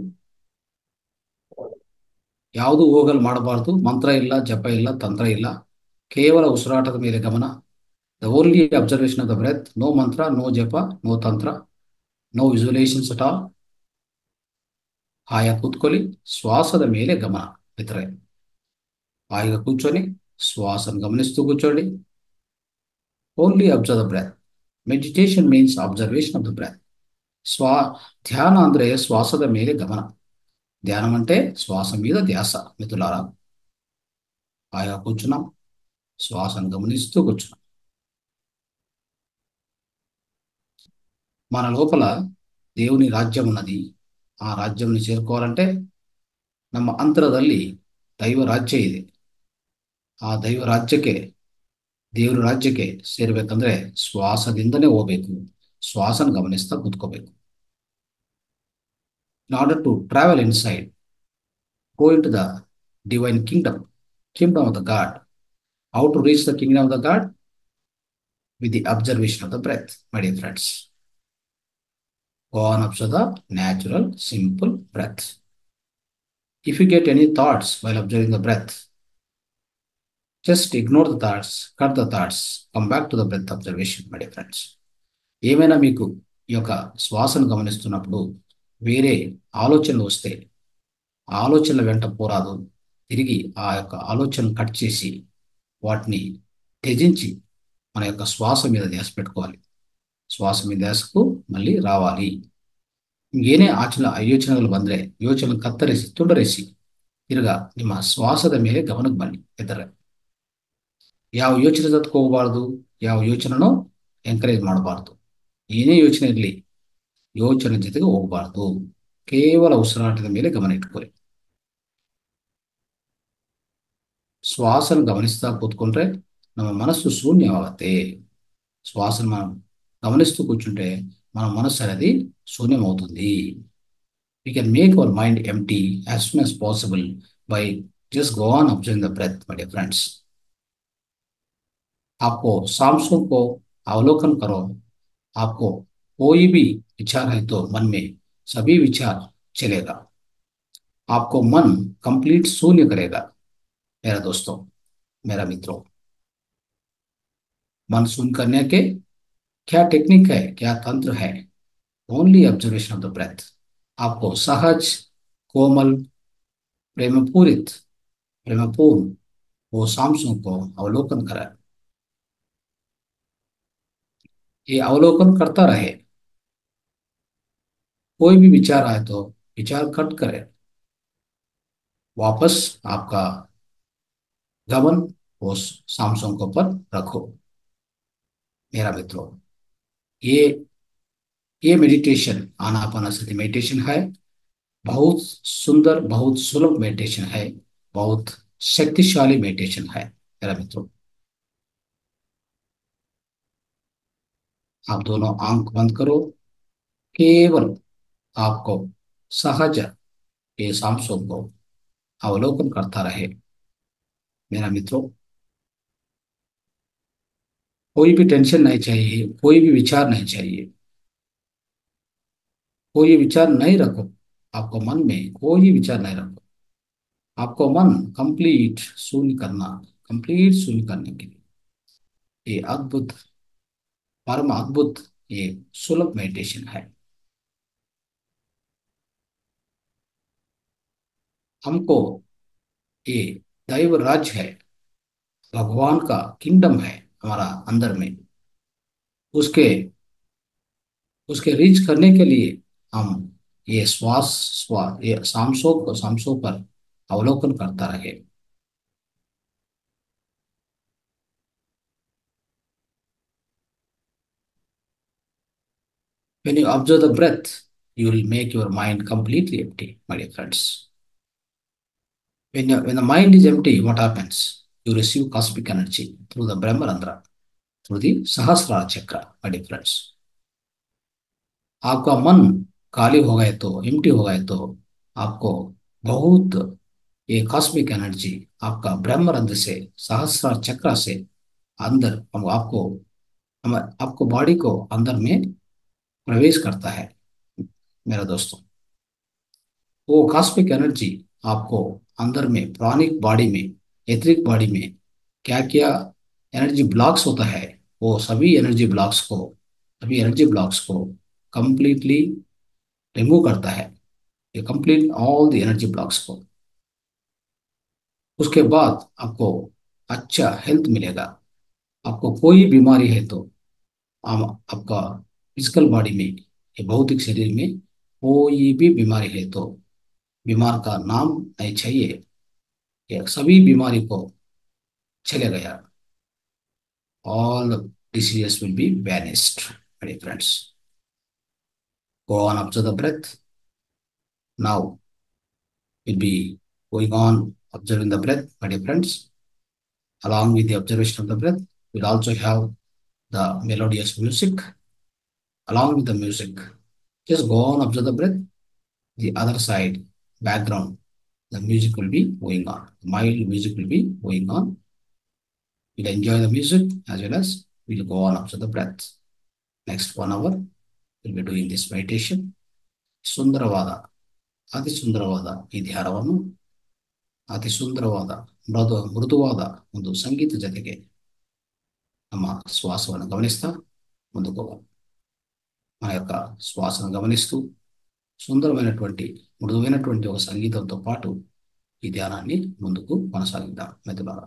ಯಾವುದು ಊಹೆಗಳು ಮಾಡಬಾರ್ದು. ಮಂತ್ರ ಇಲ್ಲ, ಜಪ ಇಲ್ಲ, ತಂತ್ರ ಇಲ್ಲ. ಕೇವಲ ಉಸಿರಾಟದ ಮೇಲೆ ಗಮನ. The only observation of the breath. No mantra, no japa, no tantra, no visualisations at all. ಹಾಯಾಗಿ ಕೂತ್ಕೊಳ್ಳಿ. ಶ್ವಾಸದ ಮೇಲೆ ಗಮನ ಮಿತ್ರರೆ. ಹಾಯಿగా ಕೂರ್చొని ಶ್ವಾಸను ಗಮನಿస్తూ కూర్చోండి. Only observe the breath. Meditation means observation of the breath. ಸ್ವಾ ಧ್ಯಾನ ಅಂದ್ರೆ ಶ್ವಾಸದ ಮೇಲೆ ಗಮನ. ధ్యానం అంటే శ్వాస మీద ధ్యాస మిత్రులారా. హాయిగా కూర్చున్నాం. శ్వాసను గమనిస్తూ కూర్చున్నాం. మన లోపల దేవుని రాజ్యం ఉన్నది. ఆ రాజ్యంని చేరుకోవాలంటే ನಮ್ಮ ಅಂತರದಲ್ಲಿ ದೈವ ರಾಜ್ಯ ಇದೆ. ಆ ದೈವ ರಾಜ್ಯಕ್ಕೆ, ದೇವರ ರಾಜ್ಯಕ್ಕೆ ಸೇರ್ಬೇಕಂದ್ರೆ ಶ್ವಾಸದಿಂದನೇ ಹೋಗ್ಬೇಕು. ಶ್ವಾಸನ ಗಮನಿಸ್ತಾ ಕೂತ್ಕೋಬೇಕು. In order to travel inside, go into the divine kingdom, kingdom of the God. How to reach the kingdom of the God? With the observation of the breath, my dear friends. Go on, observe the natural, simple breath. If you get any thoughts while observing the breath, just ignore the thoughts, cut the thoughts, come back to the breath observation, my dear friends. ఏమైనా మీకు ఈ యొక్క శ్వాసను గమనిస్తున్నప్పుడు వేరే ఆలోచనలు వస్తే ఆలోచనల వెంట పోరాదు. తిరిగి ఆ యొక్క ఆలోచనను కట్ చేసి వాటిని త్యజించి మన యొక్క శ్వాస మీద ధ్యాస పెట్టుకోవాలి. ಶ್ವಾಸ మీద ಧ್ಯಾಸಕ್ಕೂ ಮళ్ళీ ರಾవాలి. ಏನೇ ಆಚನ ಯೋಚನೆಗಳು ಬಂದ್ರೆ ಯೋಚನೆ ಕತ್ತರಿಸಿ ತುಂಡರಿಸಿ ತಿರ್ಗಾ ನಿಮ್ಮ ಶ್ವಾಸದ ಮೇಲೆ ಗಮನಕ್ಕೆ ಬನ್ನಿ. ಎದರೆ ಯಾವ ಯೋಚನೆ ಜೊತೆಗೆ ಹೋಗಬಾರ್ದು, ಯಾವ ಯೋಚನೆನೂ ಎಂಕರೇಜ್ ಮಾಡಬಾರ್ದು. ಏನೇ ಯೋಚನೆ ಇರಲಿ, ಯೋಚನೆ ಜೊತೆಗೆ ಹೋಗಬಾರ್ದು. ಕೇವಲ ಉಸಿರಾಟದ ಮೇಲೆ ಗಮನ ಇಟ್ಕೊಳ್ಳಿ. ಶ್ವಾಸನ ಗಮನಿಸ್ತಾ ಕೂತ್ಕೊಂಡ್ರೆ ನಮ್ಮ ಮನಸ್ಸು ಶೂನ್ಯವಾಗುತ್ತೆ. శ్వాసను మనం గమనిస్తూ కూర్చుంటే మన మనస్సు అనేది శూన్యం అవుతుంది. We can make our mind empty as soon as possible by just go on observing the breath, my dear friends. आपको सांसों को अवलोकन करो. आपको कोई भी विचार है तो मन में सभी विचार चलेगा. आपको मन कंप्लीट शून्य करेगा। मेरा दोस्तों, मेरा मित्रों, मन शून्य करने के क्या टेक्निक है, क्या तंत्र है? Only observation of the breath आपको सहज, कोमल, प्रेमपूरित, प्रेमपूर्ण वो सांसों को अवलोकन करा। ये अवलोकन करता रहे। कोई भी विचार आए तो विचार कट करे, वापस आपका गमन उस सांसों के ऊपर रखो। मेरा मित्रों, ये ये मेडिटेशन आनापानसति मेडिटेशन है। बहुत सुंदर, बहुत सुलभ मेडिटेशन है, बहुत शक्तिशाली मेडिटेशन है। मेरा मित्रों, आप दोनों आंख बंद करो। केवल आपको सहज ये सांसों को अवलोकन करता रहे। मेरा मित्रों, कोई भी टेंशन नहीं चाहिए, कोई भी विचार नहीं चाहिए, कोई विचार नहीं रखो। आपको मन में कोई विचार नहीं रखो। आपको मन कंप्लीट शून्य करना, कंप्लीट शून्य करने के लिए ये अद्भुत, परम अद्भुत, ये सुलभ मेडिटेशन है। हमको ये दैव राज्य है, भगवान का किंगडम है हमारा अंदर में। उसके उसके रीच करने के लिए हम ये श्वास श्वास ये सांसों को सांसों पर अवलोकन करता रहे। When you observe the breath, you will make your mind completely empty, my dear friends. When, you, when the mind is empty, what happens? You receive cosmic energy through the Brahmarandra, through the Sahasrara chakra, my dear friends. आपका मन खाली हो गए तो, empty हो गए तो आपको बहुत ये कॉस्मिक एनर्जी आपका ब्रह्मरंध्र से, सहस्रार चक्र से अंदर हम आपको हम आपको बॉडी को अंदर में प्रवेश करता है। मेरा दोस्तों, वो कॉस्मिक एनर्जी आपको अंदर में प्राणिक बॉडी में, एथरिक बॉडी में क्या क्या एनर्जी ब्लॉक्स होता है, वो सभी एनर्जी ब्लॉक्स को सभी एनर्जी ब्लॉक्स को कंप्लीटली रिमूव करता है। ये complete all the energy blocks को। उसके बाद आपको अच्छा हेल्थ मिलेगा। आपको कोई बीमारी है तो आम आपका फिजिकल बॉडी में, ये भौतिक शरीर में कोई भी बीमारी है तो बीमार का नाम नहीं चाहिए। ये सभी बीमारी को चले गया। All diseases will be vanished, my dear friends. Go on up to the breath. Now we'll be going on observing the breath, my dear friends. Along with the observation of the breath, we'll also have the melodious music. Along with the music, just go on observe the breath. The other side, background, the music will be going on. Mild music will be going on. We'll enjoy the music as well as we'll go on observe the breath. Next one hour, we'll be doing this meditation. ಸುಂದರವಾದ, ಅತಿ ಸುಂದರವಾದ ಈ ಧ್ಯಾನವನ್ನು ಅತಿ ಸುಂದರವಾದ ಮೃದು ಮೃದುವಾದ ಒಂದು ಸಂಗೀತ ಜೊತೆಗೆ ನಮ್ಮ శ్వాసವನ್ನು గమనిస్తా ముందుకు పోవాలి. మన యొక్క శ్వాసను గమనిస్తూ సుందరమైనటువంటి మృదువైనటువంటి ఒక సంగీతంతో పాటు ఈ ధ్యానాన్ని ముందుకు కొనసాగిద్దాం మిత్రులారా.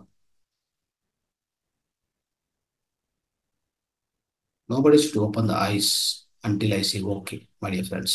Nobody should open the eyes until I say okay, my dear friends.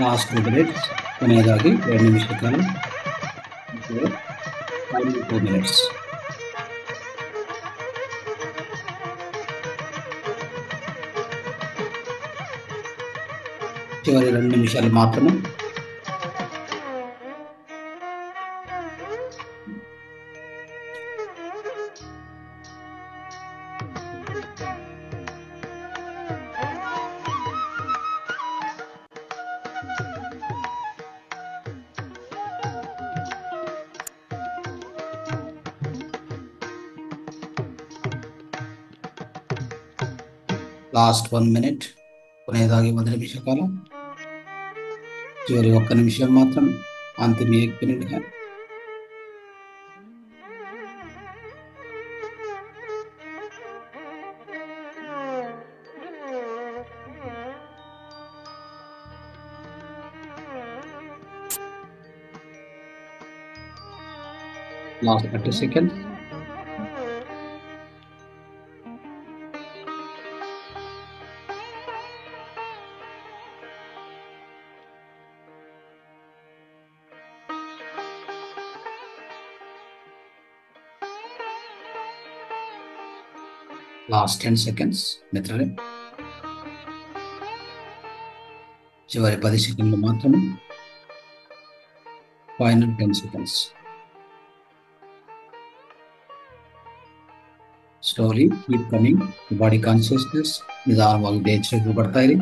Last two minutes, ಕೊನೆಯದಾಗಿ ಎರಡು ನಿಮಿಷ ಕಾಲ, ಫೈನಲ್ ಟೂ ಮಿನಿಟ್ಸ್. చివరి రెండు నిమిషాలు మాత్రమే. లాస్ట్ వన్ మినిట్, కొనేదాగి ಒಂದು ನಿಮಿಷ ಕಾಲ, చివరి ఒక్క నిమిషం మాత్రం, అంతిమ ఏక్ మినిట్ है. Last thirty seconds. Last ten seconds మిత్రులే, చివరి పది సెకండ్లు మాత్రమే, final ten seconds. Slowly keep coming body consciousness, ನಿಧಾನವಾಗಿ ದೇಹ ಬರ್ತಾ ಇರಿ.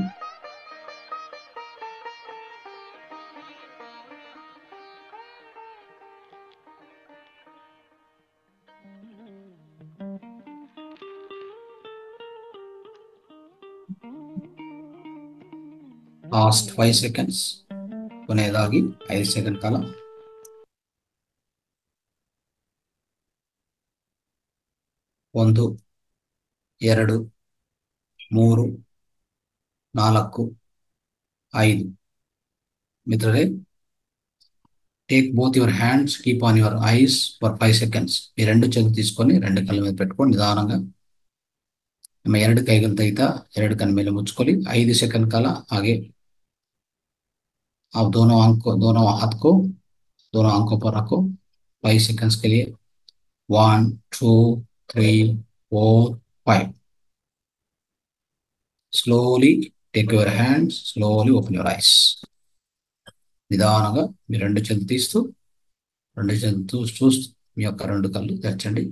ಲಾಸ್ಟ್ ಫೈವ್ ಸೆಕೆಂಡ್ಸ್, ಕೊನೆಯದಾಗಿ ಐದು ಸೆಕೆಂಡ್ ಕಾಲ. ಒಂದು, ಎರಡು, ಮೂರು, ನಾಲ್ಕು, ಐದು. ಮಿತ್ರರೇ, take both your hands, keep on your eyes for five seconds. ఈ రెండు చేతులు తీసుకొని రెండు కళ్ళ మీద పెట్టుకొని నిదానంగా ನಿಮ್ಮ ಎರಡು ಕೈಗಳು ತೆಗಿತಾ ಎರಡು ಕಣ್ಣ ಮೇಲೆ ಮುಚ್ಕೊಳ್ಳಿ. ಐದು ಸೆಕೆಂಡ್ ಕಾಲ ಹಾಗೆ. आप दोनों आंख को, दोनों हाथ को दोनों आंखों पर रखो फाइव सेकेंड्स के लिए. One two three four five. Slowly take your hands, slowly open your eyes. నిదానంగా మీ రెండు చేతులు తీస్తూ రెండు చేతులు చూస్తూ చూస్తూ మీ యొక్క రెండు కళ్ళు తెరచండి.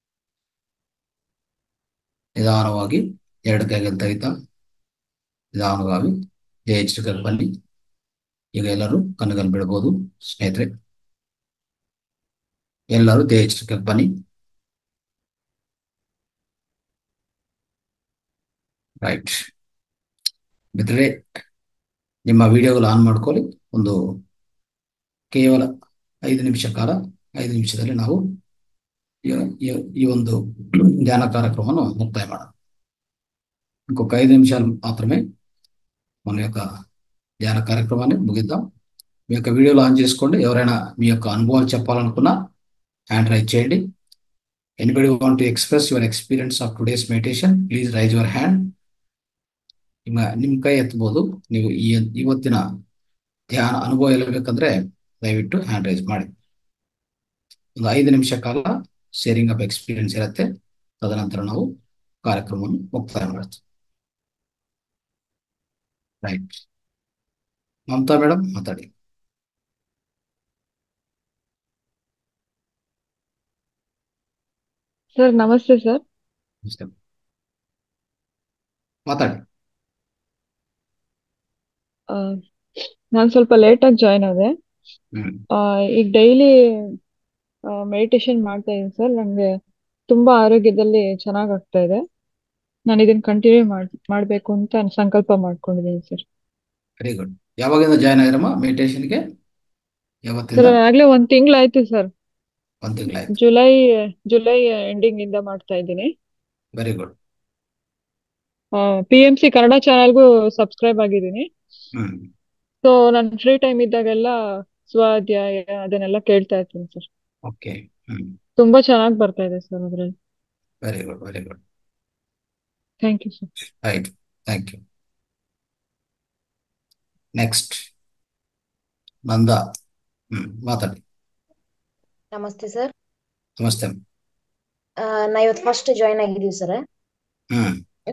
ನಿಧಾನವಾಗಿ ಎರಡು ಕೈಗಳು ತೆಗಿತಾ ನಿಧಾನವಾಗಿ ದೇಹ ಬನ್ನಿ. ಈಗ ಎಲ್ಲರೂ ಕಣ್ಣುಗಳು ಬಿಡಬಹುದು ಸ್ನೇಹಿತರೆ. ಎಲ್ಲರೂ ದೇಹ ಬನ್ನಿ. ರೈಟ್ ಮಿತ್ರರೇ, ನಿಮ್ಮ ವಿಡಿಯೋಗಳು ಆನ್ ಮಾಡ್ಕೊಳ್ಳಿ. ಒಂದು ಕೇವಲ ಐದು ನಿಮಿಷ ಕಾಲ, ಐದು ನಿಮಿಷದಲ್ಲಿ ನಾವು ఈ ಒಂದು ధ్యాన కార్యక్రమాన్ని ముక్తాయ ಮಾಡೋಣ. ఇంకొక ఐదు నిమిషాలు మాత్రమే మన యొక్క ధ్యాన కార్యక్రమాన్ని ముగిద్దాం. మీ యొక్క వీడియోలు ఆన్ చేసుకోండి. ఎవరైనా మీ యొక్క అనుభవాలు చెప్పాలనుకున్నా హ్యాండ్ రైజ్ చేయండి. Anybody want to express your experience of today's meditation, please raise your hand. ನಿಮ್ಮ ನಿಮ್ಮ ಕೈ ಎತ್ತಬಹುದು. ನೀವು ಈ ಇವತ್ತಿನ ಧ್ಯಾನ ಅನುಭವ ಹೇಳಬೇಕಂದ್ರೆ ದಯವಿಟ್ಟು ಹ್ಯಾಂಡ್ ರೈಸ್ ಮಾಡಿ. ಒಂದು ಐದು ನಿಮಿಷ ಕಾಲ ಶೇರಿಂಗ್ ಆಫ್ ಎಕ್ಸ್ಪೀರಿಯನ್ಸ್ ಇರುತ್ತೆ. ತದನಂತರ ನಾವು ಕಾರ್ಯಕ್ರಮವನ್ನು ಮುಕ್ತಾಯ ಮಾಡ್ತೀವಿ. ರೈಟ್, ಮಮತಾ ಮೇಡಮ್ ಮಾತಾಡಿ.
ಸರ್ ನಮಸ್ತೆ ಸರ್.
ಮಾತಾಡಿ.
ನಾನು ಸ್ವಲ್ಪ ಲೇಟ್ ಆಗಿ ಜಾಯ್ನ್ ಆದೆ. ಈಗ ಡೈಲಿ ಮೆಡಿಟೇಷನ್ ಮಾಡ್ತಾ ಇದ್ದೀನಿ ಸರ್. ನಂಗೆ ತುಂಬಾ ಆರೋಗ್ಯದಲ್ಲಿ ಚೆನ್ನಾಗ್ ಆಗ್ತಾ ಇದೆ. ನಾನು ಇದನ್ನ ಕಂಟಿನ್ಯೂ ಮಾಡ್ ಮಾಡ್ಬೇಕು ಅಂತ ಸಂಕಲ್ಪ ಮಾಡ್ಕೊಂಡಿದ್ದೀನಿ ಸರ್.
Very good. ಯಾವಾಗಿಂದ ಜಾಯ್ನ್ ಆಗಿರಮ್ಮ ಮೆಡಿಟೇಷನ್ಗೆ? ಯಾವತ್ತಿಂದ?
ಸರ್ ಆಗ್ಲೇ ಒಂದ್ ತಿಂಗಳಾಯ್ತು ಸರ್.
ಒಂದ್ ತಿಂಗಳಾಯ್ತು.
ಜುಲೈ ಜುಲೈ ಎಂಡಿಂಗ್ ಇಂದ ಮಾಡ್ತಾ ಇದ್ದೀನಿ.
Very good.
P M C Kannada ಚಾನೆಲ್ಗೂ ಸಬ್ಸ್ಕ್ರೈಬ್ ಆಗಿದ್ದೀನಿ.
ಹ್ಮ್
ಸೊ ನಾನು ಫ್ರೀ ಟೈಮ್ ಇದ್ದಾಗೆಲ್ಲ ಸ್ವಾಧ್ಯಾಯ ಅದನ್ನೆಲ್ಲ ಕೇಳ್ತಾ ಇರ್ತೀನಿ ಸರ್.
ಓಕೆ. ಹ್ಮ್
ತುಂಬಾ ಚೆನ್ನಾಗಿ ಬರ್ತಾ ಇದೆ ಸರ್ ಅದ್ರಲ್ಲಿ.
Very good, very good.
Thank you sir.
Right, thank you. Next Nanda. Hmm ಮಾತಾಡಿ.
ನಮಸ್ತೆ ಸರ್.
ನಮಸ್ತೆ.
ಆ, ನಾ ಇವತ್ತು ಫಸ್ಟ್ ಜಾಯ್ನ್ ಆಗಿದ್ದೀವಿ ಸರ್.
ಹ್ಮ್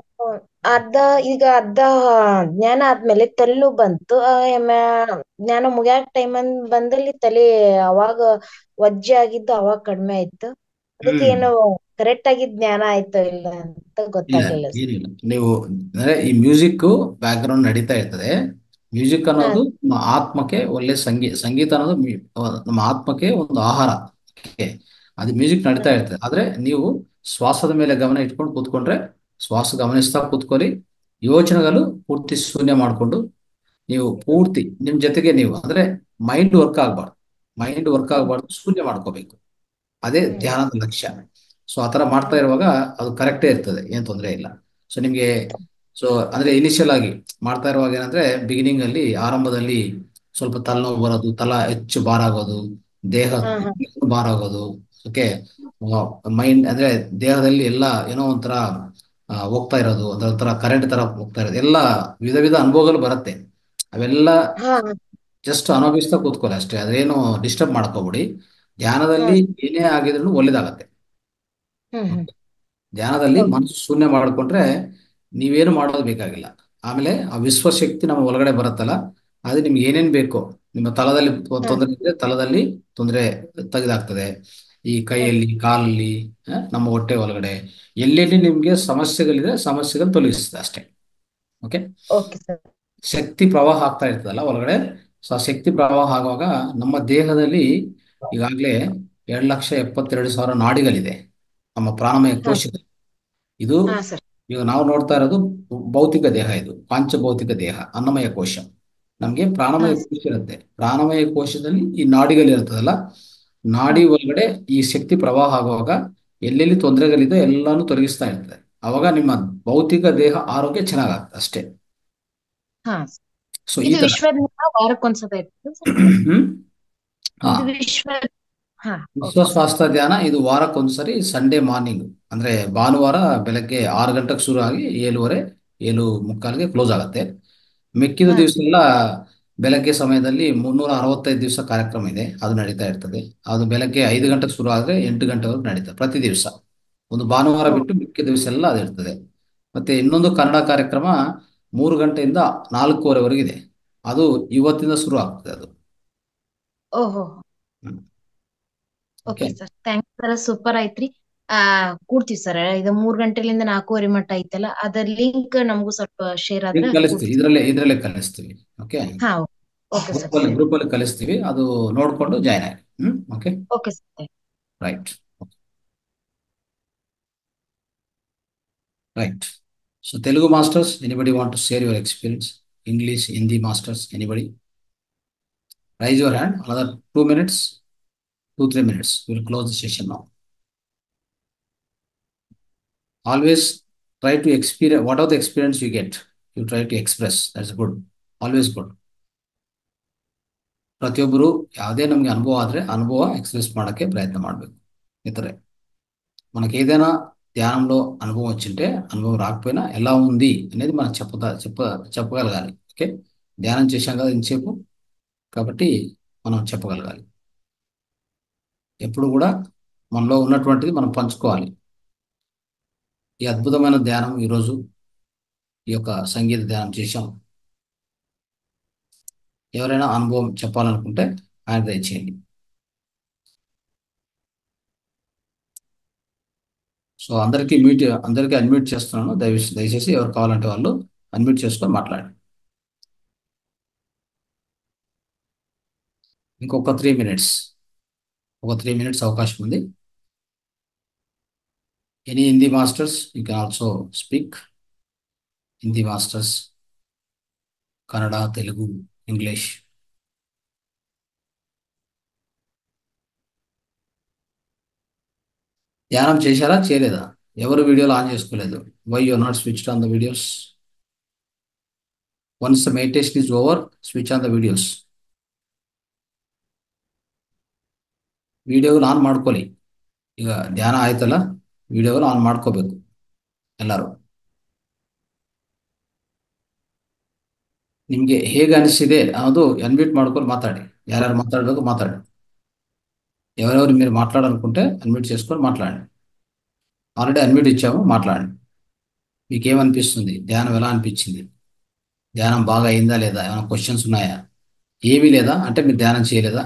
ಅರ್ಧ ಈಗ ಅರ್ಧ ಜ್ಞಾನ ಆದ್ಮೇಲೆ ತಲೆನೂ ಬಂತು. ಆ, ಮ್ಯಾ- ಜ್ಞಾನ ಮುಗ್ಯಾಕ ಟೈಮ್ ಬಂದಲ್ಲಿ ತಲೆ ಅವಾಗ ವಜ್ಜೆ ಆಗಿದ್ದು ಅವಾಗ ಕಡಿಮೆ ಆಯ್ತು. ಅದಕ್ಕೆ
ಹ್ಮ್
ಏನು ಕರೆಕ್ಟ್ ಆಗಿ ಜ್ಞಾನ ಆಯ್ತೋ ಇಲ್ಲ ಅಂತ
ಇಲ್ಲ
ಗೊತ್ತಾಗ್ಲಿಲ್ಲ ಸರ್.
ಏನಿಲ್ಲ. ನೀವು ಅಂದ್ರೆ ಈ ಮ್ಯೂಸಿಕ್ ಬ್ಯಾಕ್ ಗ್ರೌಂಡ್ ನಡೀತಾ ಇರ್ತದೆ. ಮ್ಯೂಸಿಕ್
ಹಾ
ಅನ್ನೋದು ನಮ್ಮ ಆತ್ಮಕ್ಕೆ ಒಳ್ಳೆ ಸಂಗೀತ. ಸಂಗೀತ ಅನ್ನೋದು ಮ್ಯೂ- ನಮ್ಮ ಆತ್ಮಕ್ಕೆ ಒಂದು ಆಹಾರ. Okay? ಅದು ಮ್ಯೂಸಿಕ್
ಹಾ
ನಡೀತಾ ಇರ್ತದೆ. ಆದ್ರೆ ನೀವು ಶ್ವಾಸದ ಮೇಲೆ ಗಮನ ಇಟ್ಕೊಂಡು ಕೂತ್ಕೊಂಡ್ರೆ, ಶ್ವಾಸ ಗಮನಿಸ್ತಾ ಕೂತ್ಕೊಳ್ಳಿ. ಯೋಚನೆಗಳು ಪೂರ್ತಿ ಶೂನ್ಯ ಮಾಡಿಕೊಂಡು ನೀವು ಪೂರ್ತಿ ನಿಮ್ ಜೊತೆಗೆ ನೀವು ಅಂದ್ರೆ ಮೈಂಡ್ ವರ್ಕ್ ಆಗಬಾರ್ದು. ಮೈಂಡ್ ವರ್ಕ್
ಹ್ಮ್
ಆಗಬಾರ್ದು, ಶೂನ್ಯ ಮಾಡ್ಕೋಬೇಕು. ಅದೇ
ಹ್ಮ್
ಧ್ಯಾನದ ಲಕ್ಷ್ಯ. ಸೊ ಆ ಥರ ಮಾಡ್ತಾ
ಹ್ಮ್
ಇರುವಾಗ ಅದು ಕರೆಕ್ಟೇ ಇರ್ತದೆ, ಏನು ತೊಂದರೆ ಇಲ್ಲ. ಸೊ ನಿಮಗೆ ಸೊ ಅಂದ್ರೆ ಇನಿಷಿಯಲ್ ಆಗಿ ಮಾಡ್ತಾ ಇರುವಾಗ ಏನಂದ್ರೆ ಬಿಗಿನಿಂಗ್ ಅಲ್ಲಿ ಆರಂಭದಲ್ಲಿ ಸ್ವಲ್ಪ ತಲೆನೋವು ಬರೋದು, ತಲ ಹೆಚ್ಚು ಭಾರ ಆಗೋದು, ದೇಹ
ಹಾ ಹಾ
ಭಾರ ಆಗೋದು. ಓಕೆ. ಮೈಂಡ್ ಅಂದ್ರೆ ದೇಹದಲ್ಲಿ ಎಲ್ಲ ಏನೋ ಒಂಥರ ಆ, ಹೋಗ್ತಾ ಇರೋದು, ಅಂದ್ರೆ ಒಂಥರ ಕರೆಂಟ್ ತರ ಹೋಗ್ತಾ ಇರೋದು, ಎಲ್ಲ ವಿಧ ವಿಧ ಅನುಭವಗಳು ಬರುತ್ತೆ. ಅವೆಲ್ಲ
ಹಾ
ಜಸ್ಟ್ ಅನುಭವಿಸ್ತಾ ಕೂತ್ಕೊಳ್ಳಿ ಅಷ್ಟೇ. ಅದೇನು ಡಿಸ್ಟರ್ಬ್ ಮಾಡ್ಕೋಬಿಡಿ.
ಹಾ
ಧ್ಯಾನದಲ್ಲಿ ಏನೇ ಆಗಿದ್ರು ಒಳ್ಳೇದಾಗತ್ತೆ.
ಹ್ಮ್ ಹ್ಮ್
ಧ್ಯಾನದಲ್ಲಿ
ಓಕೆ.
ಮನಸ್ಸು ಶೂನ್ಯ ಮಾಡಿಕೊಂಡ್ರೆ ನೀವೇನು ಮಾಡೋದು ಬೇಕಾಗಿಲ್ಲ. ಆಮೇಲೆ ಆ ವಿಶ್ವಶಕ್ತಿ ನಮ್ಮ ಒಳಗಡೆ ಬರುತ್ತಲ್ಲ, ಅದು ನಿಮ್ಗೆ ಏನೇನ್ ಬೇಕೋ, ನಿಮ್ಮ ತಲದಲ್ಲಿ ತೊ-
ಹಾ
ತೊಂದರೆ ಇದ್ರೆ ತಲದಲ್ಲಿ ತೊಂದರೆ ತೆಗೆದಾಗ್ತದೆ. ಈ
ಹ್ಮ್
ಕೈಯಲ್ಲಿ, ಕಾಲಲ್ಲಿ, ಆ, ನಮ್ಮ ಹೊಟ್ಟೆ ಒಳಗಡೆ ಎಲ್ಲೆಲ್ಲಿ ನಿಮ್ಗೆ ಸಮಸ್ಯೆಗಳಿದೆ ಸಮಸ್ಯೆಗಳು ತೊಲಗಿಸ್ತದೆ ಅಷ್ಟೇ. ಓಕೆ.
Okay sir.
ಶಕ್ತಿ ಪ್ರವಾಹ ಆಗ್ತಾ ಇರ್ತದಲ್ಲ ಒಳಗಡೆ. ಸೊ ಆ ಶಕ್ತಿ ಪ್ರವಾಹ ಆಗುವಾಗ ನಮ್ಮ ದೇಹದಲ್ಲಿ ಈಗಾಗಲೇ ಎರಡು ಲಕ್ಷ ಎಪ್ಪತ್ತೆರಡು ಸಾವಿರ ನಾಡಿಗಳಿದೆ ನಮ್ಮ ಪ್ರಾಣಮಯ
ಹಾ
ಕೋಶದಲ್ಲಿ. ಇದು
ಹಾ ಸರ್.
ಈಗ ನಾವು ನೋಡ್ತಾ ಇರೋದು ಭೌತಿಕ ದೇಹ. ಇದು ಪಾಂಚಭೌತಿಕ ದೇಹ, ಅನ್ನಮಯ ಕೋಶ. ನಮಗೆ
ಹಾ
ಪ್ರಾಣಮಯ ಕೋಶ ಇರುತ್ತೆ. ಪ್ರಾಣಮಯ ಕೋಶದಲ್ಲಿ ಈ ನಾಡಿಗಳು ಇರ್ತದಲ್ಲ,
ಹಾ
ನಾಡಿ ಒಳಗಡೆ ಈ ಶಕ್ತಿ ಪ್ರವಾಹ ಆಗುವಾಗ ಎಲ್ಲೆಲ್ಲಿ ತೊಂದರೆಗಳಿದೆ ಎಲ್ಲಾನು ತೊಲಗಿಸ್ತಾ ಇರ್ತದೆ. ಅವಾಗ ನಿಮ್ಮ ಭೌತಿಕ ದೇಹ ಆರೋಗ್ಯ ಚೆನ್ನಾಗಾಗ್ತದೆ ಅಷ್ಟೇ.
ಹಾ
ಸೊ ಈ
ಇದು
ತರ.
ವಿಶ್ವದಿಂದ ವಾರಕ್ಕೊಂದ್ಸತ ಇರ್ತದೆ ಸರ್.
ಹ್ಮ್ ಹಾ
ಇದು ವಿಶ್ವ. ಹಾ
ವಿಶ್ವ
ಓಕೆ ಸರ್.
ಸ್ವಾಸ್ಥ್ಯ ಧ್ಯಾನ ಇದು ವಾರಕ್ಕೊಂದ್ಸರಿ ಸಂಡೇ ಮಾರ್ನಿಂಗ್, ಅಂದ್ರೆ ಭಾನುವಾರ ಬೆಳಗ್ಗೆ ಆರು ಗಂಟೆಗೆ ಶುರು ಆಗಿ ಏಳುವರೆ ಏಳು ಮುಕ್ಕಾಲ್ಗೆ ಕ್ಲೋಸ್ ಆಗುತ್ತೆ. ಮಿಕ್ಕಿದ
ಹಾ
ದಿವಸ ಎಲ್ಲ ಬೆಳಗ್ಗೆ ಸಮಯದಲ್ಲಿ ಮುನ್ನೂರ ಅರವತ್ತೈದು ದಿವಸ ಕಾರ್ಯಕ್ರಮ ಇದೆ, ಅದು ನಡೀತಾ ಇರ್ತದೆ. ಅದು ಬೆಳಗ್ಗೆ ಐದು ಗಂಟೆಗೆ ಶುರು ಆದರೆ ಎಂಟು ಗಂಟೆವರೆಗೂ ನಡೀತದೆ ಪ್ರತಿ ದಿವಸ. ಒಂದು ಭಾನುವಾರ
ಓ
ಬಿಟ್ಟು ಮಿಕ್ಕಿದ ದಿವಸ ಎಲ್ಲ ಅದು ಇರ್ತದೆ. ಮತ್ತೆ ಇನ್ನೊಂದು ಕನ್ನಡ ಕಾರ್ಯಕ್ರಮ ಮೂರು ಗಂಟೆಯಿಂದ ನಾಲ್ಕೂವರೆವರೆಗಿದೆ. ಅದು ಇವತ್ತಿಂದ ಶುರು ಆಗ್ತದೆ ಅದು.
ಓಹೋ.
Okay.
Okay sir, thanks sir, super ಐತ್ರಿ. ಆ ಕೂಡ್ತೀವಿ ಸರ್. ಇದು ಮೂರ್ ಗಂಟೆಲಿಂದ ನಾಲ್ಕೂವರೆ ಮಟ್ಟ ಐತಲ್ಲ, ಅದ್ರ ಲಿಂಕ್ ನಮಗೂ ಸ್ವಲ್ಪ ಶೇರ್ ಆದ್ರೆ
ಲಿಂಕ್ ಕಳಿಸ್ತೀವಿ,
ಕೂಡ್ತೀವಿ.
ಇದರಲ್ಲೇ ಇದರಲ್ಲೇ ಕಳಿಸ್ತೀವಿ. ಓಕೆ.
ಹಾ ಓಕೆ ಸರ್.
ಗ್ರೂಪಲ್ಲಿ ಗ್ರೂಪಲ್ಲಿ ಕಳಿಸ್ತೀವಿ, ಅದು ನೋಡಿಕೊಂಡು ಜಾಯ್ನ್ ಆಗಿ. Hmm okay.
Okay sir.
Right. Right. So Telugu masters, anybody want to share your experience? English, Hindi masters, anybody? Raise your hand. Another two minutes, two three minutes, will close the session now. Always try to experience whatever the experience you get, you try to express. That's good. Always good. ಪ್ರತಿಯೊಬ್ಬರು ಯಾವುದೇ ನಮಗೆ ಅನುಭವ ಆದರೆ ಅನುಭವ express ಮಾಡೋಕ್ಕೆ ప్రయత్నం ಮಾಡಬೇಕು. ఇతరే మనకి ఏదైనా ధ్యానంలో అనుభవం వచ్చింటే అనుభవం రాకపోయినా ఎలా ఉంది అనేది మనం చెప్పుతా చెప్ప చెప్పగలగాలి. ఓకే. ధ్యానం చేశాం కదా ఇంతసేపు, కాబట్టి మనం చెప్పగలగాలి. ఎప్పుడు కూడా మనలో ఉన్నటువంటిది మనం పంచుకోవాలి. ఈ అద్భుతమైన ధ్యానం ఈరోజు ఈ యొక్క సంగీత ధ్యానం చేశాం. ఎవరైనా అనుభవం చెప్పాలనుకుంటే ఆయన దయచేయండి. సో అందరికీ మ్యూట్ అందరికీ అన్మ్యూట్ చేస్తున్నాను. దయ దయచేసి ఎవరు కావాలంటే వాళ్ళు అన్మ్యూట్ చేసుకొని మాట్లాడండి. ఇంకొక త్రీ మినిట్స్ ఒక త్రీ మినిట్స్ అవకాశం ఉంది. Any Hindi masters you can also speak. Hindi masters, Kannada, Telugu, English. ధ్యానం చేశారా చేయలేదా? ఎవరు వీడియోలు ఆన్ చేసుకోలేదు? Why you are not switched on the videos? Once the meditation is over, switch on the videos. ವಿಡಿಯೋಗಳು ಆನ್ ಮಾಡ್ಕೊಳ್ಳಿ. ಈಗ ಧ್ಯಾನ ಆಯ್ತಲ್ಲ, ವಿಡಿಯೋಗಳು ಆನ್ ಮಾಡ್ಕೋಬೇಕು ಎಲ್ಲರೂ. ನಿಮಗೆ ಹೇಗೆ ಅನಿಸಿದೆ ಅನ್ನೋದು ಅನ್ಮ್ಯೂಟ್ ಮಾಡ್ಕೊಂಡು ಮಾತಾಡಿ. యారారు మాట్లాడಬೇಕು మాట్లాడండి. ఎవరెవరు మీరు మాట్లాడాలనుకుంటే అన్మ్యూట్ చేసుకొని మాట్లాడండి. ఆల్రెడీ అన్మ్యూట్ ఇచ్చాము, మాట్లాడండి. మీకేమనిపిస్తుంది? ధ్యానం ఎలా అనిపించింది? ధ్యానం బాగా అయిందా లేదా? ఏమైనా క్వశ్చన్స్ ఉన్నాయా? ఏమీ లేదా అంటే మీరు ధ్యానం చేయలేదా?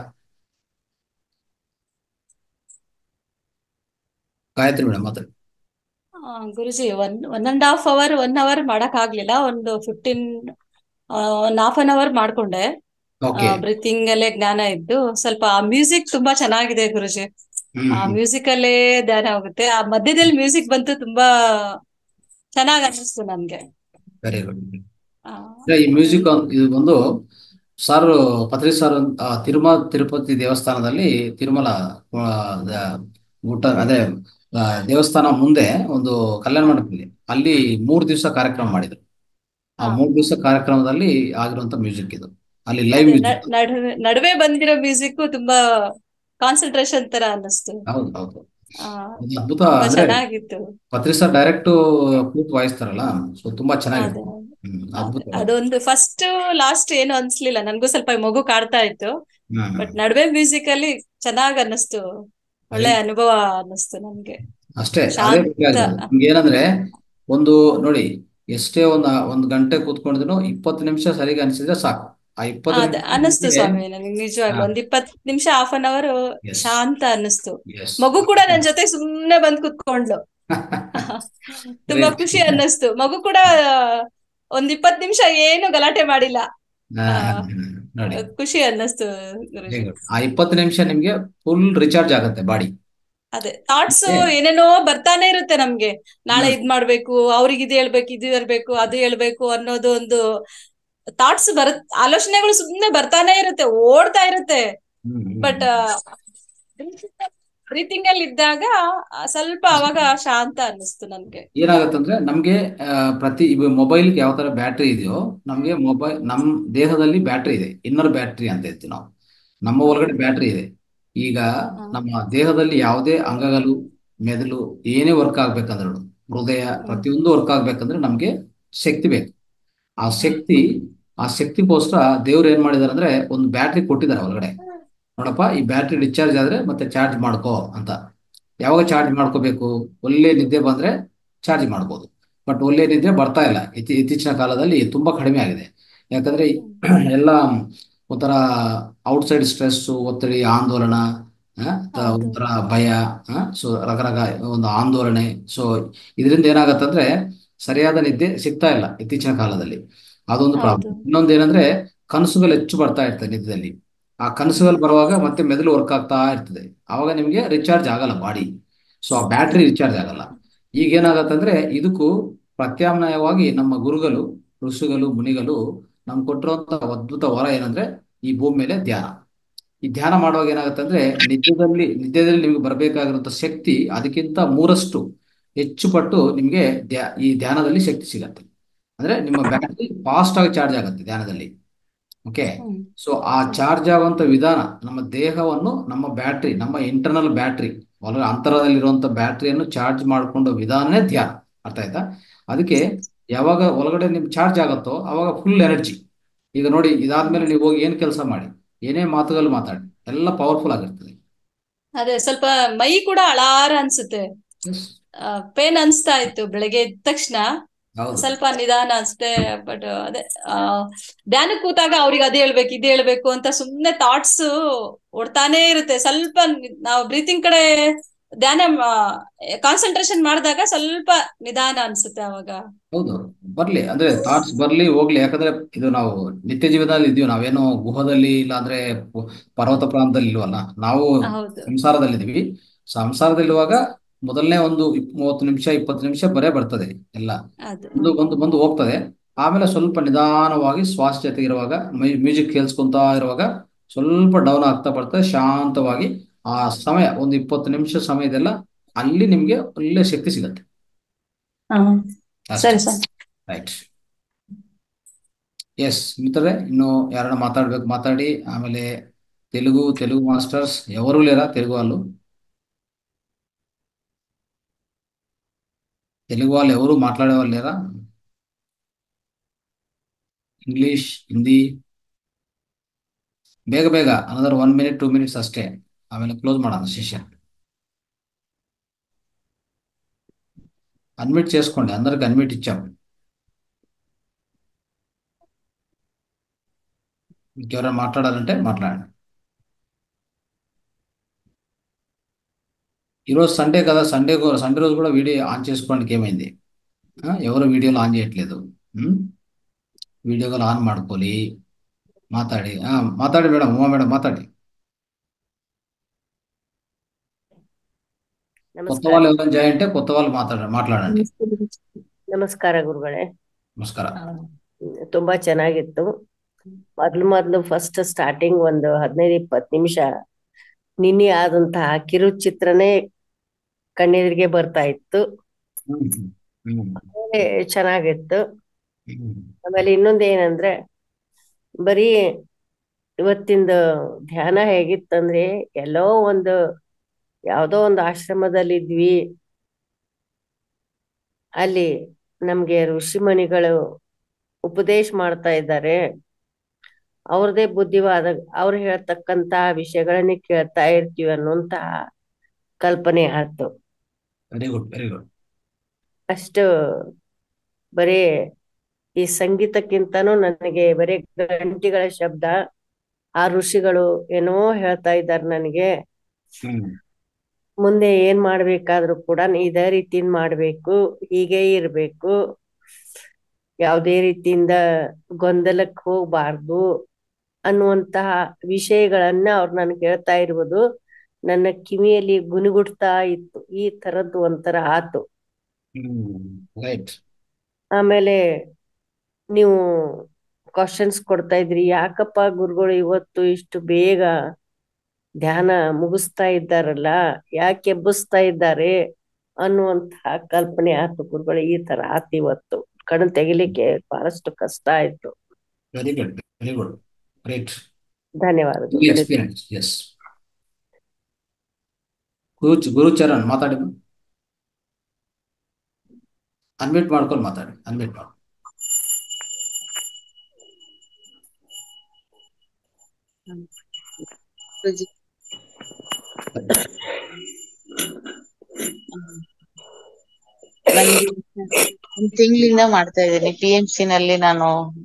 గాయత్రి మేడం ಮಾತಾಡಿ.
ಆ, Guruji one one and half hour one hour ಮಾಡಕ್ ಆಗ್ಲಿಲ್ಲ. ಒಂದು fifteen one half an hour ಮಾಡ್ಕೊಂಡೆ.
ಓಕೆ.
ಬ್ರೀತಿಂಗ್ ಅಲ್ಲೇ ಜ್ಞಾನ ಇದ್ದು ಸ್ವಲ್ಪ ಆ ಮ್ಯೂಸಿಕ್ ತುಂಬಾ ಚೆನ್ನಾಗಿದೆ ಗುರುಜಿ.
ಹ್ಮ್
ಆ
ಹ್ಮ್
ಮ್ಯೂಸಿಕ್ ಅಲ್ಲೇ ಧ್ಯಾನ ಆಗುತ್ತೆ. ಆ ಮಧ್ಯದಲ್ಲಿ ಮ್ಯೂಸಿಕ್ ಬಂತು, ತುಂಬಾ ಚೆನ್ನಾಗ್ ಅನಿಸ್ತು ನನ್ಗೆ.
Very good.
ಆ,
ಈ ಮ್ಯೂಸಿಕ್ ಇದು ಒಂದು ಸರ್ ಪತ್ರಿ ಸರ್ ಆ, ತಿರುಮಲ ತಿರುಪತಿ ದೇವಸ್ಥಾನದಲ್ಲಿ ತಿರುಮಲ ಆ, ದ- ಊಟ ಅದೇ ಆ, ದೇವಸ್ಥಾನ ಮುಂದೆ ಒಂದು ಕಲ್ಯಾಣ
ಆ,
ಮಂಟಪದಲ್ಲಿ ಅಲ್ಲಿ ಮೂರು ದಿವಸ ಕಾರ್ಯಕ್ರಮ ಮಾಡಿದ್ರು. ಆ
ಆ,
ಮೂರು ದಿವಸ ಕಾರ್ಯಕ್ರಮದಲ್ಲಿ ಆಗಿರುವಂತ ಮ್ಯೂಸಿಕ್ ಇದು. ಅಲ್ಲಿ ಲೈವ್
ಅದೇ ನ-
ಮ್ಯೂಸಿಕ್.
ನಡುವೆ ನಡುವೆ ಬಂದಿರೋ ಮ್ಯೂಸಿಕ್ ತುಂಬಾ ಕಾನ್ಸಂಟ್ರೇಷನ್ ತರ ಅನ್ನಿಸ್ತು.
ಹೌದು ಹೌದು.
ಆ,
ಅದು ಅದ್ಭುತ.
ತುಂಬಾ
ಅಂದ್ರೆ
ಚೆನ್ನಾಗಿತ್ತು.
ಪತ್ರಿ ಸರ್ ಡೈರೆಕ್ಟ್ ಕೂತ್ ವಾಯಿಸ್ತಾರಲ್ಲ, ಸೊ ತುಂಬಾ
ಅದೇ
ಚೆನ್ನಾಗಿರುತ್ತೆ. ಹ್ಮ್
ಅದೇ
ಅದ್ಭುತ.
ಅದೊಂದು ಫಸ್ಟ್ ಲಾಸ್ಟ್ ಏನು ಅನ್ಸ್ಲಿಲ್ಲ. ನನ್ಗೂ ಸ್ವಲ್ಪ ಮಗು ಕಾಡ್ತಾ ಇತ್ತು, ಬಟ್
ಹ್ಮ್
ನಡುವೆ ಮ್ಯೂಸಿಕ್ ಅಲ್ಲಿ ಚೆನ್ನಾಗ್ ಅನ್ನಿಸ್ತು.
ವೆರಿ
ಒಳ್ಳೆ ಅನುಭವ ಅನ್ನಿಸ್ತು ನನ್ಗೆ.
ಅಷ್ಟೇ. ಅದೇ
ಶಾಂತ.
ಬೇಕಾಗಿರೋದು ನಿಮ್ಗೆ. ಏನಂದ್ರೆ ಒಂದು ನೋಡಿ, ಎಷ್ಟೇ ಒಂದು ಒಂದು ಗಂಟೆ ಕೂತ್ಕೊಂಡಿದ್ರು ಇಪ್ಪತ್ತು ನಿಮಿಷ ಸರಿಗೆ ಅನಿಸಿದ್ರೆ ಸಾಕು. ಆ ಇಪ್ಪತ್ತು
ಅದ
ನಿಮಿಷ
ಅನ್ನಿಸ್ತು
ನಿಮ್ಗೆ
ಸ್ವಾಮಿ, ನನಗೆ ನಿಜವಾಗ್ಲು ಒಂದ್ ಇಪ್ಪತ್ ನಿಮಿಷ ಹಾಫ್ ಅನ್ ಅವರ್
ಎಸ್
ಶಾಂತ ಅನ್ನಿಸ್ತು.
ಎಸ್
ಮಗು ಕೂಡ ನನ್ ಜೊತೆ ಸುಮ್ನೆ ಬಂದ್ ಕುತ್ಕೊಂಡ್ಲು. ತುಂಬಾ ಖುಷಿ ಅನ್ನಿಸ್ತು. ಮಗು ಕೂಡ ಒಂದ್ ಇಪ್ಪತ್ ನಿಮಿಷ ಏನು ಗಲಾಟೆ ಮಾಡಿಲ್ಲ. ಆ
ನೋಡಿ
ಖುಷಿ ಅನ್ನಿಸ್ತು
ವೆರಿ
ಗುರುಜಿ.
ಗುಡ್. ಆ ಇಪ್ಪತ್ತು ನಿಮಿಷ ನಿಮ್ಗೆ ಫುಲ್ ರಿಚಾರ್ಜ್ ಆಗುತ್ತೆ ಬಾಡಿ.
ಅದೇ ಥಾಟ್ಸ್ ಏನೇನೋ ಬರ್ತಾನೆ ಇರುತ್ತೆ ನಮ್ಗೆ. ನಾಳೆ ಇದ್ ಮಾಡ್ಬೇಕು, ಅವ್ರಿಗೆ ಇದು ಹೇಳ್ಬೇಕು, ಇದು ಹೇಳ್ಬೇಕು, ಅದು ಹೇಳ್ಬೇಕು ಅನ್ನೋದು ಒಂದು ಥಾಟ್ಸ್ ಬರುತ್ ಆಲೋಚನೆಗಳು ಸುಮ್ನೆ ಬರ್ತಾನೆ ಇರುತ್ತೆ, ಓಡ್ತಾ ಇರುತ್ತೆ. ಬಟ್ ಬ್ರೀತಿಂಗ್ ಅಲ್ಲಿ ಇದ್ದಾಗ ಆ, ಸ್ವಲ್ಪ ಅವಾಗ ಶಾಂತ ಅನ್ನಿಸ್ತು ನನ್ಗೆ.
ಏನಾಗತ್ತಂದ್ರೆ ನಮ್ಗೆ ಆ, ಪ್ರತಿ ಮೊಬೈಲ್ಗೆ ಯಾವ ತರ ಬ್ಯಾಟ್ರಿ ಇದೆಯೋ ನಮ್ಗೆ ಮೊಬೈಲ್ ನಮ್ ದೇಹದಲ್ಲಿ ಬ್ಯಾಟ್ರಿ ಇದೆ. ಇನ್ನರ್ ಬ್ಯಾಟ್ರಿ ಅಂತ ಹೇಳ್ತೀವಿ ನಾವು. ನಮ್ಮ ಒಳಗಡೆ ಬ್ಯಾಟ್ರಿ ಇದೆ. ಈಗ ನಮ್ಮ ದೇಹದಲ್ಲಿ ಯಾವುದೇ ಅಂಗಗಳು, ಮೆದುಳು ಏನೇ ವರ್ಕ್ ಆಗ್ಬೇಕಂದ್ರೆ, ಹೃದಯ ಪ್ರತಿಯೊಂದು ವರ್ಕ್ ಆಗ್ಬೇಕಂದ್ರೆ ನಮ್ಗೆ ಶಕ್ತಿ ಬೇಕು. ಆ ಶಕ್ತಿ ಆ ಶಕ್ತಿಗೋಸ್ಕರ ದೇವ್ರು ಏನ್ ಮಾಡಿದಾರೆ ಅಂದ್ರೆ ಒಂದು ಬ್ಯಾಟ್ರಿ ಕೊಟ್ಟಿದ್ದಾರೆ ಒಳಗಡೆ. ನೋಡಪ್ಪ, ಈ ಬ್ಯಾಟ್ರಿ ಡಿಸ್ಚಾರ್ಜ್ ಆದ್ರೆ ಮತ್ತೆ ಚಾರ್ಜ್ ಮಾಡ್ಕೋ ಅಂತ. ಯಾವಾಗ ಚಾರ್ಜ್ ಮಾಡ್ಕೋಬೇಕು? ಒಳ್ಳೆ ನಿದ್ದೆ ಬಂದ್ರೆ ಚಾರ್ಜ್ ಮಾಡ್ಬೋದು. ಬಟ್ ಒಳ್ಳೆ ನಿದ್ದೆ ಬರ್ತಾ ಇಲ್ಲ. ಇತ್ತೀ ಇತ್ತೀಚಿನ ಕಾಲದಲ್ಲಿ ತುಂಬಾ ಕಡಿಮೆ ಆಗಿದೆ. ಯಾಕಂದ್ರೆ ಎಲ್ಲ ಒಂಥರ ಔಟ್ಸೈಡ್ ಸ್ಟ್ರೆಸ್, ಒತ್ತಡಿ, ಆಂದೋಲನ, ಆ, ತ-
ಹೌದು
ಒಂಥರ ಭಯ, ಸೊ ರಕರಕ ಒಂದು ಆಂದೋಲನೆ. ಸೊ ಇದರಿಂದ ಏನಾಗತ್ತಂದ್ರೆ ಸರಿಯಾದ ನಿದ್ದೆ ಸಿಗ್ತಾ ಇಲ್ಲ ಇತ್ತೀಚಿನ ಕಾಲದಲ್ಲಿ. ಅದೊಂದು
ಹೌದು
ಪ್ರಾಬ್ಲಮ್. ಇನ್ನೊಂದು ಏನಂದ್ರೆ ಕನಸುಗಳು ಹೆಚ್ಚು ಬರ್ತಾ ಇರ್ತದೆ ನಿದ್ದೆಯಲ್ಲಿ. ಆ ಕನಸುಗಳು ಬರುವಾಗ ಮತ್ತೆ ಮೆದುಳು ವರ್ಕ್ ಆಗ್ತಾ ಇರ್ತದೆ. ಆವಾಗ ನಿಮ್ಗೆ ರಿಚಾರ್ಜ್ ಆಗಲ್ಲ ಬಾಡಿ. ಸೊ ಆ ಬ್ಯಾಟ್ರಿ ರಿಚಾರ್ಜ್ ಆಗಲ್ಲ. ಈಗ ಏನಾಗತ್ತಂದ್ರೆ ಇದಕ್ಕೂ ಪ್ರತ್ಯಾಮ್ನಾಯವಾಗಿ ನಮ್ಮ ಗುರುಗಳು, ಋಷಿಗಳು, ಮುನಿಗಳು ನಮ್ಗೆ ಕೊಟ್ಟಿರುವಂತ ಅದ್ಭುತ ವರ ಏನಂದ್ರೆ ಈ ಭೂಮಿ ಮೇಲೆ ಧ್ಯಾನ. ಈ ಧ್ಯಾನ ಮಾಡುವಾಗ ಏನಾಗುತ್ತೆ ಅಂದ್ರೆ ನಿದ್ಯದಲ್ಲಿ ನಿದ್ಯದಲ್ಲಿ ನಿಮ್ಗೆ ಬರಬೇಕಾಗಿರುವಂತ ಶಕ್ತಿ ಅದಕ್ಕಿಂತ ಮೂರಷ್ಟು ಹೆಚ್ಚು ಪಟ್ಟು ನಿಮ್ಗೆ ಧ್ಯ ಈ ಧ್ಯಾನದಲ್ಲಿ ಶಕ್ತಿ ಸಿಗತ್ತೆ. ಅಂದ್ರೆ ನಿಮ್ಮ ಬ್ಯಾಟ್ರಿ ಫಾಸ್ಟ್ ಆಗಿ ಚಾರ್ಜ್ ಆಗುತ್ತೆ ಧ್ಯಾನದಲ್ಲಿ. ಓಕೆ.
ಹ್ಮ್
ಸೊ ಆ ಚಾರ್ಜ್ ಆಗುವಂತ ವಿಧಾನ, ನಮ್ಮ ದೇಹವನ್ನು ನಮ್ಮ ಬ್ಯಾಟ್ರಿ, ನಮ್ಮ ಇಂಟರ್ನಲ್ ಬ್ಯಾಟ್ರಿ, ಒಳಗೆ ಅಂತರದಲ್ಲಿರುವಂತ ಬ್ಯಾಟ್ರಿಯನ್ನು ಚಾರ್ಜ್ ಮಾಡಿಕೊಂಡ ವಿಧಾನನೇ ಧ್ಯಾನ. ಅರ್ಥ ಆಯ್ತಾ? ಅದಕ್ಕೆ ಯಾವಾಗ ಒಳಗಡೆ ನಿಮ್ ಚಾರ್ಜ್ ಆಗುತ್ತೋ ಅವಾಗ ಫುಲ್ ಎನರ್ಜಿ. ಈಗ ನೋಡಿ, ಇದಾದ್ಮೇಲೆ ನೀವು ಹೋಗಿ ಏನ್ ಕೆಲಸ ಮಾಡಿ, ಏನೇ ಮಾತುಗಳು ಮಾತಾಡಿ, ಎಲ್ಲ ಪವರ್ಫುಲ್ ಆಗಿರ್ತದೆ.
ಅದೇ ಸ್ವಲ್ಪ ಮೈ ಕೂಡ ಅಳಾರ ಅನ್ಸುತ್ತೆ.
Yes.
ಪೇನ್ ಅನ್ಸ್ತಾ ಇತ್ತು ಬೆಳಗ್ಗೆ ಎದ್ದ ತಕ್ಷಣ.
ಹೌದು
ಸ್ವಲ್ಪ ನಿಧಾನ ಅನ್ಸುತ್ತೆ. ಬಟ್ ಅದೇ ಆ ಧ್ಯಾನಕ್ಕೆ ಕೂತಾಗ ಅವ್ರಿಗೆ ಅದೇ ಹೇಳ್ಬೇಕು, ಇದೇ ಹೇಳ್ಬೇಕು ಅಂತ ಸುಮ್ನೆ ಥಾಟ್ಸ್ ಓಡ್ತಾನೆ ಇರುತ್ತೆ. ಸ್ವಲ್ಪ ನಿ- ನಾವು ಬ್ರೀತಿಂಗ್ ಕಡೆ ಧ್ಯಾನ ಕಾನ್ಸಂಟ್ರೇಷನ್ ಮಾಡಿದಾಗ ಸ್ವಲ್ಪ ನಿಧಾನ ಅನ್ಸುತ್ತೆ ಅವಾಗ.
ಹೌದು. ಬರ್ಲಿ, ಅಂದ್ರೆ ಥಾಟ್ಸ್ ಬರ್ಲಿ ಹೋಗ್ಲಿ. ಯಾಕಂದ್ರೆ ಇದು ನಾವು ನಿತ್ಯ ಜೀವನದಲ್ಲಿ ಇದೀವಿ. ನಾವೇನೋ ಗುಹದಲ್ಲಿ ಇಲ್ಲ ಅಂದ್ರೆ ಪ- ಪರ್ವತ ಪ್ರಾಂತದಲ್ಲಿ ಇಲ್ವಲ್ಲ. ನಾವು
ಹೌದು
ಸಂಸಾರದಲ್ಲಿದ್ದೀವಿ. ಸಂಸಾರದಲ್ಲಿರುವಾಗ ಮೊದಲನೇ ಒಂದು ಇಪ್- ಮೂವತ್ತು ನಿಮಿಷ ಇಪ್ಪತ್ತು ನಿಮಿಷ ಬರೇ ಬರ್ತದೆ ಎಲ್ಲ.
ಅದು
ಒಂದು ಬಂದು ಬಂದು ಹೋಗ್ತದೆ. ಆಮೇಲೆ ಸ್ವಲ್ಪ ನಿಧಾನವಾಗಿ ಶ್ವಾಸ ಜೊತೆಗೆ ಇರುವಾಗ, ಮ್ಯೂಸಿಕ್ ಕೇಳಿಸ್ಕೊಂತಾ ಇರುವಾಗ ಸ್ವಲ್ಪ ಡೌನ್ ಆಗ್ತಾ ಬರ್ತದೆ ಶಾಂತವಾಗಿ. ಆ ಸಮಯ ಒಂದು ಇಪ್ಪತ್ತು ನಿಮಿಷ ಸಮಯದೆಲ್ಲ ಅಲ್ಲಿ ನಿಮ್ಗೆ ಒಳ್ಳೆ ಶಕ್ತಿ ಸಿಗತ್ತೆ.
ಹಾ
ಅಷ್ಟೇ.
ಸರಿ ಸರ್.
ರೈಟ್. ಎಸ್ ಮಿತ್ರರೇ, ಇನ್ನು ಯಾರನ್ನ ಮಾತಾಡ್ಬೇಕು ಮಾತಾಡಿ. ಆಮೇಲೆ తెలుగు తెలుగు మాస్టర్స్ ఎవరు లేరా? తెలుగు వాళ్ళు తెలుగు వాళ్ళు ఎవరు మాట్లాడే వాళ్ళు లేరా? ఇంగ్లీష్, హిందీ, ಬೇಗ ಬೇಗ another one minute two minutes అಷ್ಟೇ, ఆమెను క్లోజ్ ಮಾಡೋಣ సెషన్. అన్మ్యూట్ చేసుకోండి, అందరికి అన్మ్యూట్ ఇచ్చాం. ఇంకెవరైనా మాట్లాడాలంటే మాట్లాడండి. ఈరోజు సండే కదా, సండే సండే రోజు కూడా వీడియో ఆన్ చేసుకోవడానికి ఏమైంది? ఆ, ఎవరు వీడియోలు ఆన్ చేయట్లేదు. ವಿಡಿಯೋಗಳು ಆನ್ ಮಾಡ್ಕೊಳ್ಳಿ, ಮಾತಾಡಿ. ಹಾ ಮಾತಾಡಿ ಮೇಡಮ್, ಉಮಾ ಮೇಡಮ್ ಮಾತಾಡಿ. కొత్త
ನಮಸ್ಕಾರ
వాళ్ళు ఎవరైనా జాయిన్ అంటే కొత్త వాళ్ళు మాట్లాడ మాట్లాడండి.
ನಮಸ್ಕಾರ ಗುರುಗಳೇ.
ನಮಸ್ಕಾರ.
ತುಂಬಾ ಚೆನ್ನಾಗಿತ್ತು. ಮೊದ್ಲು ಮೊದ್ಲು ಫಸ್ಟ್ ಸ್ಟಾರ್ಟಿಂಗ್ ಒಂದು ಹದಿನೈದು ಇಪ್ಪತ್ತು ನಿಮಿಷ ನಿನ್ನೆ ಆದಂತಹ ಕಿರುಚಿತ್ರನೇ ಕಣ್ಣೆದುರಿಗೆ ಬರ್ತಾ ಇತ್ತು.
ಹ್ಮ್ ಹ್ಮ್
ಆಮೇಲೆ ಚೆನ್ನಾಗಿತ್ತು.
ಹ್ಮ್
ಆಮೇಲೆ ಇನ್ನೊಂದು ಏನಂದ್ರೆ, ಬರೀ ಇವತ್ತಿಂದ ಧ್ಯಾನ ಹೇಗಿತ್ತಂದ್ರೆ, ಎಲ್ಲೋ ಒಂದು ಯಾವ್ದೋ ಒಂದು ಆಶ್ರಮದಲ್ಲಿದ್ವಿ, ಅಲ್ಲಿ ನಮ್ಗೆ ಋಷಿಮುನಿಗಳು ಉಪದೇಶ ಮಾಡ್ತಾ ಇದ್ದಾರೆ, ಅವ್ರದೇ ಬುದ್ಧಿವಾದ, ಅವ್ರು ಹೇಳ್ತಕ್ಕಂತ ವಿಷಯಗಳನ್ನೇ ಕೇಳ್ತಾ ಇರ್ತೀವಿ ಅನ್ನುವಂತಹ ಕಲ್ಪನೆ ಆಯ್ತು.
Very good very good.
ಅಷ್ಟು ಬರೀ ಈ ಸಂಗೀತಕ್ಕಿಂತನೂ ನನಗೆ ಬರೀ ಗಂಟೆಗಳ ಶಬ್ದ, ಆ ಋಷಿಗಳು ಏನೋ ಹೇಳ್ತಾ ಇದ್ದಾರೆ ನನಗೆ,
ಹ್ಮ್
ಮುಂದೆ ಏನ್ ಮಾಡ್ಬೇಕಾದ್ರೂ ಕೂಡ ಇದೇ ರೀತಿಯಿಂದ ಮಾಡ್ಬೇಕು, ಹೀಗೆ ಇರ್ಬೇಕು, ಯಾವುದೇ ರೀತಿಯಿಂದ ಗೊಂದಲಕ್ಕೆ ಹೋಗ್ಬಾರ್ದು ಅನ್ನುವಂತಹ ವಿಷಯಗಳನ್ನ ಅವ್ರು ನನ್ಗೆ ಹೇಳ್ತಾ ಇರುವುದು ನನ್ನ ಕಿವಿಯಲ್ಲಿ ಗುನುಗುಡ್ತಾ ಇತ್ತು. ಈ ತರದ್ದು ಒಂಥರ ಆತು.
Hmm right.
ಆಮೇಲೆ ನೀವು ಕ್ವಶನ್ಸ್ ಕೊಡ್ತಾ ಇದ್ರಿ, ಯಾಕಪ್ಪ ಗುರುಗಳು ಇವತ್ತು ಇಷ್ಟು ಬೇಗ ಧ್ಯಾನ ಮುಗಿಸ್ತಾ ಇದ್ದಾರಲ್ಲ, ಯಾಕೆ ಎಬ್ಬಿಸ್ತಾ ಇದ್ದಾರೆ ಅನ್ನುವಂತಹ ಕಲ್ಪನೆ ಆತು ಗುರುಗಳು. ಈ ತರ ಆತು ಇವತ್ತು. ಕಣ್ಣು ತೆಗಿಲಿಕ್ಕೆ ಬಹಳಷ್ಟು ಕಷ್ಟ ಆಯ್ತು.
Very good very good great.
ಧನ್ಯವಾದಗಳು.
ಎಕ್ಸ್ಪೀರಿಯನ್ಸ್. ಎಸ್. ಗುರು ಗುರುಚರಣ್ ಮಾತಾಡಿ, ಅನ್ಮ್ಯೂಟ್ ಮಾಡ್ಕೊಂಡು ಮಾತಾಡಿ, ಅನ್ಮ್ಯೂಟ್ ಮಾಡಿ.
ನಂಗೆ ಒಂದ್ ತಿಂಗಳಿಂದ ಮಾಡ್ತಾ ಇದ್ದೀನಿ. ಪಿ ಎಂ ಸಿ ನಲ್ಲಿ ನಾನು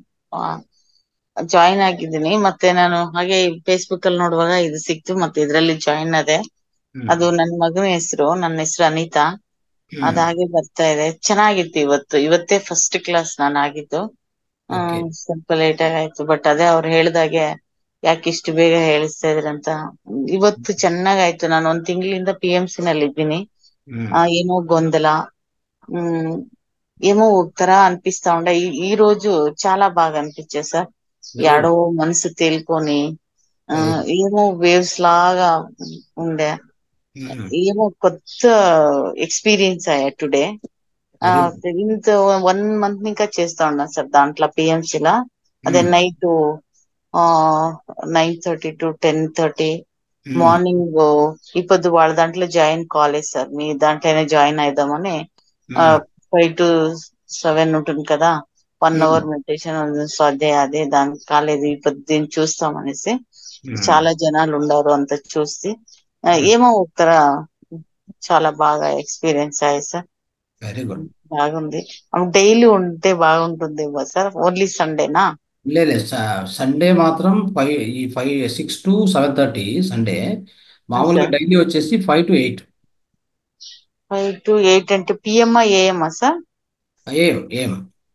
ಜಾಯಿನ್ ಆಗಿದ್ದೀನಿ. ಮತ್ತೆ ನಾನು ಹಾಗೆ ಫೇಸ್ಬುಕ್ ಅಲ್ಲಿ ನೋಡುವಾಗ ಇದು ಸಿಕ್ತು, ಮತ್ತೆ ಇದ್ರಲ್ಲಿ ಜಾಯಿನ್ ಆದೆ. ಅದು ನನ್ನ ಮಗನ ಹೆಸರು, ನನ್ನ ಹೆಸರು ಅನಿತಾ. ಅದಾಗೆ ಬರ್ತಾ ಇದೆ. ಚೆನ್ನಾಗಿತ್ತು. ಇವತ್ತು ಇವತ್ತೇ ಫಸ್ಟ್ ಕ್ಲಾಸ್ ನಾನು ಆಗಿದ್ದು. ಹ್ಮ್ ಸ್ವಲ್ಪ ಲೇಟ್ ಆಗಾಯ್ತು, ಬಟ್ ಅದೇ ಅವ್ರು ಹೇಳ್ದಾಗೆ ಯಾಕೆ ಇಷ್ಟು ಬೇಗ ಹೇಳಿಸ್ತಾ ಇದ್ರಂತ. ಇವತ್ತು ಚೆನ್ನಾಗಾಯ್ತು. ನಾನು ಒಂದ್ ತಿಂಗಳಿಂದ ಪಿ ಎಂ ಸಿ ನಲ್ಲಿ ಇದ್ದೀನಿ. ఆ ఏమో గొందల ఉమ్ ఏమో ఒకతరా అనిపిస్తా ఉండే. ఈ ఈ రోజు చాలా బాగా అనిపించేది సార్. యాడో మనసు తేలుకొని ఆ ఏమో వేవ్స్ లాగా ఉండే, ఏమో కొత్త ఎక్స్పీరియన్స్ అయ్యా టుడే. ఆ ఇంత వన్ మంత్ ఇంకా చేస్తా ఉన్నా సార్ దాంట్లో పిఎంసీలా. అదే నైట్ ఆ nine thirty to ten thirty morning ఇప్పుడు వాళ్ళ దాంట్లో జాయిన్ కాలేదు సార్. మీ దాంట్లోనే జాయిన్ అయిదామని. ఫైవ్ టు సెవెన్ ఉంటుంది కదా, వన్ అవర్ మెడిటేషన్. సో అదే అదే దానికి కాలేదు. ఇప్పుడు దీన్ని చూస్తాం అనేసి చాలా జనాలు ఉండారు అంత చూసి ఏమో ఒకతర చాలా బాగా ఎక్స్పీరియన్స్ అయ్యాయి సార్.
Very good.
బాగుంది. డైలీ ఉంటే బాగుంటుందేమో సార్. ఓన్లీ సండేనా?
లేదు, సండే మాత్రం ఫైవ్ ఈ five six to seven thirty Sunday. మామూలుగా డైలీ వచ్చేసి five to eight.
Five to eight అంటే పిఎంఆ ఏఎమ్మా సార్?
ఏం ఏం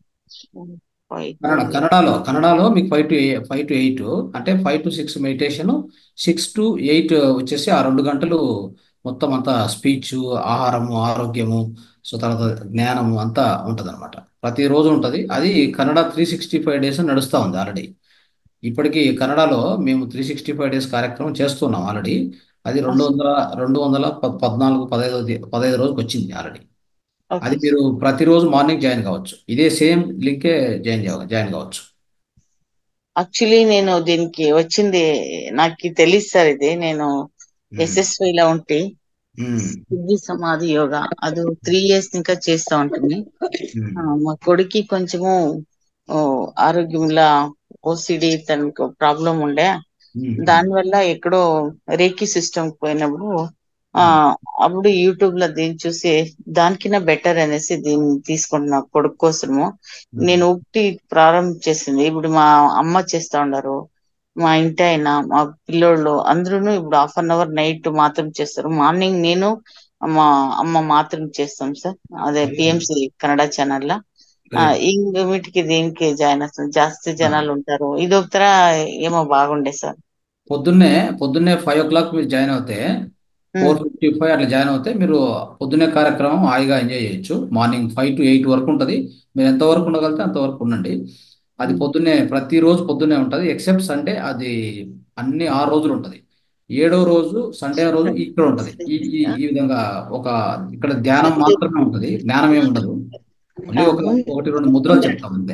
కన్నడ కన్నడలో కన్నడలో మీకు five to five to eight అంటే five to six meditation, six to eight వచ్చేసి ఆ రెండు గంటలు మొత్తం అంతా స్పీచ్, ఆహారము, ఆరోగ్యము, సో తర్వాత జ్ఞానము అంతా ఉంటుంది అనమాట. ప్రతిరోజు ఉంటుంది. అది Kannada three sixty five days నడుస్తూ ఉంది ఆల్రెడీ. ఇప్పటికీ కన్నడలో మేము త్రీ సిక్స్టీ ఫైవ్ డేస్ కార్యక్రమం చేస్తున్నాం ఆల్రెడీ. అది రెండు వందల రెండు వందల పద్నాలుగు పదహైదు పదహైదు రోజుకి వచ్చింది ఆల్రెడీ. అది మీరు ప్రతిరోజు మార్నింగ్ జాయిన్ కావచ్చు. ఇదే సేమ్ లింకే జాయిన్ జాయిన్ కావచ్చు.
యాక్చువల్లీ నేను దీనికి వచ్చింది నాకు తెలుసు సార్. ఇది నేను ఎస్ఎస్వై లో ఉంటే సిద్ధి సమాధి యోగా అది త్రీ ఇయర్స్ ఇంకా చేస్తా ఉంటుంది. మా కొడుకి కొంచెము ఆరోగ్యంలో ఓసిడి తనకు ప్రాబ్లం ఉండే, దానివల్ల ఎక్కడో రేకి సిస్టమ్ పోయినప్పుడు ఆ అప్పుడు యూట్యూబ్ లో దీన్ని చూసి దానికన్నా బెటర్ అనేసి దీన్ని తీసుకుంటున్నా కొడుకు కోసము. నేను ఒకటి ప్రారంభించేసింది. ఇప్పుడు మా అమ్మ చేస్తా ఉన్నారు, మా ఇంటి ఆయన, మా పిల్లోళ్ళు అందరూ ఇప్పుడు హాఫ్ అన్ అవర్ నైట్ మాత్రం చేస్తారు. మార్నింగ్ నేను మా అమ్మ మాత్రం చేస్తాం సార్. అదే పిఎంసి కన్నడ ఛానల్ లా ఇంక వీటికి దీనికి జాయిన్ అవుతుంది. జాస్తి జనాలు ఉంటారు. ఇది ఒకతర ఏమో బాగుండే సార్.
పొద్దున్నే పొద్దున్నే ఫైవ్ ఓ క్లాక్ మీరు జాయిన్ అవుతే ఫోర్ ఫిఫ్టీ ఫైవ్ అట్లా జాయిన్ అవుతే మీరు పొద్దున్నే కార్యక్రమం హాయిగా ఎంజాయ్ చేయొచ్చు. మార్నింగ్ ఫైవ్ టు ఎయిట్ వరకు ఉంటుంది. మీరు ఎంతవరకు ఉండగలిగితే అంతవరకు ఉండండి. అది పొద్దున్నే ప్రతిరోజు పొద్దున్నే ఉంటుంది. ఎక్సెప్ట్ సండే అది అన్ని ఆరు రోజులు ఉంటుంది. ఏడో రోజు సండే రోజు ఇక్కడ ఉంటుంది. ఈ ఈ ఈ విధంగా ఒక ఇక్కడ ధ్యానం మాత్రమే ఉంటుంది, జ్ఞానం ఏమి ఉండదు. మళ్ళీ ఒక ఒకటి రెండు ముద్రలు చెప్తాం అంతే.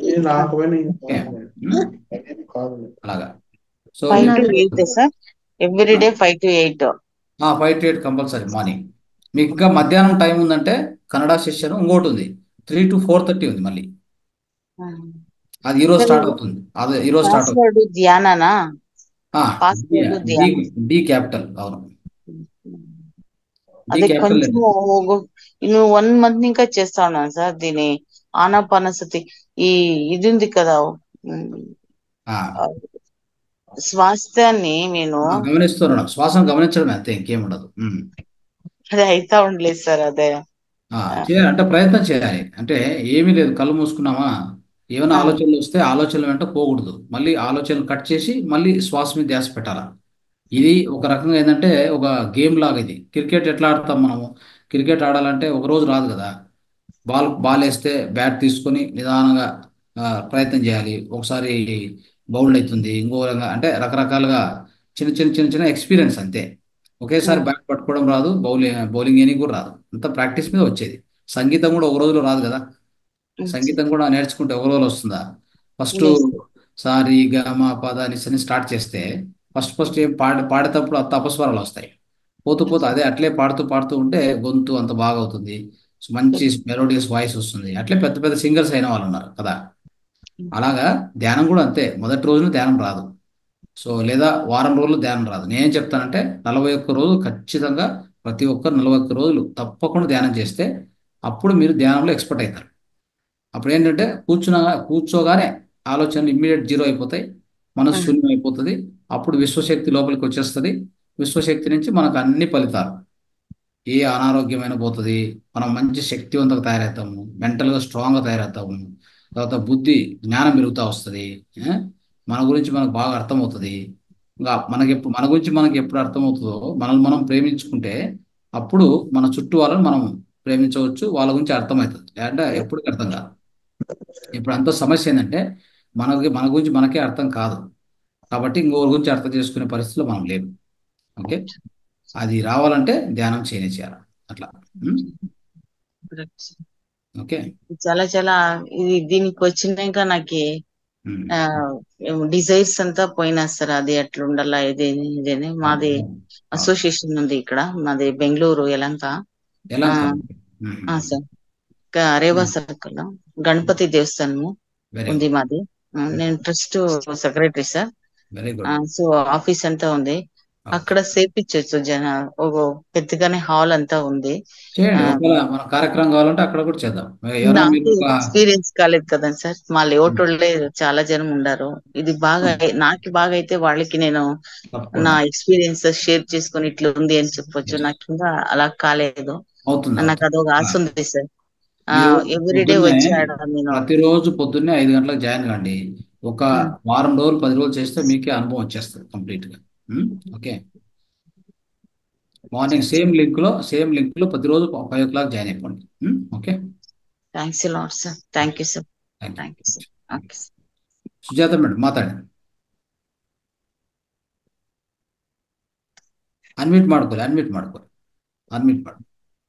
అలాగా. So
five to eight sir, every day five to eight
five to eight compulsory morning. మీకు ఇంకా మధ్యాహ్నం టైం ఉందంటే కన్నడ సెషన్ ఇంకోటి ఉంది, త్రీ టు ఫోర్ థర్టీ ఉంది మళ్ళీ. అది ఈరోజు స్టార్ట్ అవుతుంది. అదే ఈరోజు స్టార్ట్ అవుతుంది.
ధ్యాననా?
D capital. అవును,
అదే కొంచెం నువ్వు వన్ మంత్ ఇంకా చేస్తా ఉన్నాను సార్. దీని ఆనాపానసతి ఈ ఇది ఉంది కదా, స్వాస్థ్యాన్ని నేను
గమనిస్తున్నాను. శ్వాసను గమనించడం అంతే, ఇంకేం ఉండదు.
అదే అయితా ఉండలేదు సార్. అదే
చేయాలి అంటే ప్రయత్నం చేయాలి. అంటే ఏమీ లేదు, కళ్ళు మూసుకున్నామా, ఏమైనా ఆలోచనలు వస్తే ఆలోచనల వెంట పోకూడదు. మళ్ళీ ఆలోచనలు కట్ చేసి మళ్ళీ శ్వాస మీద ధ్యాస పెట్టాలి. ఇది ఒక రకంగా ఏంటంటే ఒక గేమ్ లాగా. ఇది క్రికెట్ ఎట్లా ఆడతాం మనము? క్రికెట్ ఆడాలంటే ఒక రోజు రాదు కదా. బాల్ బాల్ వేస్తే బ్యాట్ తీసుకొని నిదానంగా ప్రయత్నం చేయాలి. ఒకసారి బౌల్డ్ అవుతుంది, ఇంకో రకంగా అంటే రకరకాలుగా చిన్న చిన్న చిన్న చిన్న ఎక్స్పీరియన్స్ అంతే. ఒకేసారి బ్యాట్ పట్టుకోవడం రాదు, బౌలింగ్ బౌలింగ్ ఏని కూడా రాదు. అంత ప్రాక్టీస్ మీద వచ్చేది. సంగీతం కూడా ఒక రోజులో రాదు కదా. సంగీతం కూడా నేర్చుకుంటే ఒక రోజులో వస్తుందా? ఫస్ట్ సారి గ మా పద అని స్టార్ట్ చేస్తే ఫస్ట్ ఫస్ట్ ఏం పాడే పాడేటప్పుడు అంత అపస్వరాలు వస్తాయి. పోతూ పోతూ అదే అట్లే పాడుతూ పాడుతూ ఉంటే గొంతు అంత బాగా అవుతుంది, మంచి మెలోడియస్ వాయిస్ వస్తుంది. అట్లే పెద్ద పెద్ద సింగర్స్ అయిన వాళ్ళు ఉన్నారు కదా. అలాగా ధ్యానం కూడా అంతే. మొదటి రోజున ధ్యానం రాదు, సో లేదా వారం రోజులు ధ్యానం రాదు. నేనేం చెప్తానంటే నలభై ఒక్క రోజులు ఖచ్చితంగా ప్రతి ఒక్కరు నలభై ఒక్క రోజులు తప్పకుండా ధ్యానం చేస్తే అప్పుడు మీరు ధ్యానంలో ఎక్స్పర్ట్ అవుతారు. అప్పుడు ఏంటంటే కూర్చున్నా కూర్చోగానే ఆలోచనలు ఇమ్మీడియట్ జీరో అయిపోతాయి, మనసు శూన్యం అయిపోతుంది. అప్పుడు విశ్వశక్తి లోపలికి వచ్చేస్తుంది. విశ్వశక్తి నుంచి మనకు అన్ని ఫలితాలు, ఏ అనారోగ్యమైన పోతుంది, మనం మంచి శక్తివంతంగా తయారవుతాము, మెంటల్గా స్ట్రాంగ్గా తయారవుతాము. తర్వాత బుద్ధి జ్ఞానం పెరుగుతూ వస్తుంది. మన గురించి మనకు బాగా అర్థమవుతుంది. ఇంకా మనకి ఎప్పుడు మన గురించి మనకి ఎప్పుడు అర్థమవుతుందో, మనల్ని మనం ప్రేమించుకుంటే అప్పుడు మన చుట్టూ వాళ్ళని మనం ప్రేమించవచ్చు, వాళ్ళ గురించి అర్థమవుతుంది. లేదంటే ఎప్పటికీ అర్థం కాదు. ఇప్పుడు అంత సమస్య ఏంటంటే మనకి మన గురించి మనకే అర్థం కాదు కాబట్టి ఇంకోరి గురించి అర్థం చేసుకునే పరిస్థితిలో మనం లేము. ఓకే, అది రావాలంటే ధ్యానం చేయనే చేయాలి అట్లా. ఓకే,
చాలా చాలా ఇది దీనికి వచ్చినాక నాకు డిజైర్స్ అంతా పోయినా సార్. అది ఎట్లా ఉండాలా ఇది ఇదేని. మాది అసోసియేషన్ ఉంది ఇక్కడ, మాది బెంగళూరు యలంక సార్. రేవా సర్కిల్ గణపతి దేవస్థానము ఉంది మాది. నేను trust secretary sir. So office అంతా ఉంది అక్కడ. చేపించచ్చు జన ఒక పెద్దగానే హాల్ అంతా ఉంది.
కార్యక్రమం కావాలంటే అక్కడ కూడా చేద్దాం.
నాకు ఎక్స్పీరియన్స్ కాలేదు కదా సార్. మా లేఅవుట్ వాళ్ళే చాలా జనం ఉన్నారు. ఇది బాగా నాకు బాగా అయితే వాళ్ళకి నేను నా ఎక్స్పీరియన్స్ షేర్ చేసుకుని ఇట్లా ఉంది అని చెప్పొచ్చు. నాకు ఇంకా అలా కాలేదు. నాకు అదొక ఆశ ఉంది సార్. ఎవ్రీడే వచ్చి నేను
ప్రతిరోజు పొద్దున్నే ఐదు గంటలకు జాయిన్ కండి. ఒక వారం రోజులు పది రోజులు చేస్తే మీకే అనుభవం వచ్చేస్తుంది కంప్లీట్ గా. ఓకే, మార్నింగ్ సేమ్ లింక్ లో సేమ్ లింక్ లో ప్రతిరోజు ఫైవ్ ఓ క్లాక్ జాయిన్ అయిపోండి. Okay,
thanks a lot sir. Thank you sir. Thank you sir. Okay sir.
Sujata madam మాట్లాడండి. ಅನ್ಮ್ಯೂಟ್ ಮಾಡ್ಕೊಳ್ಳಿ ಅನ್ಮ್ಯೂಟ್ ಮಾಡ್ಕೊಳ್ಳಿ ಅನ್ಮ್ಯೂಟ್ ಮಾಡಿ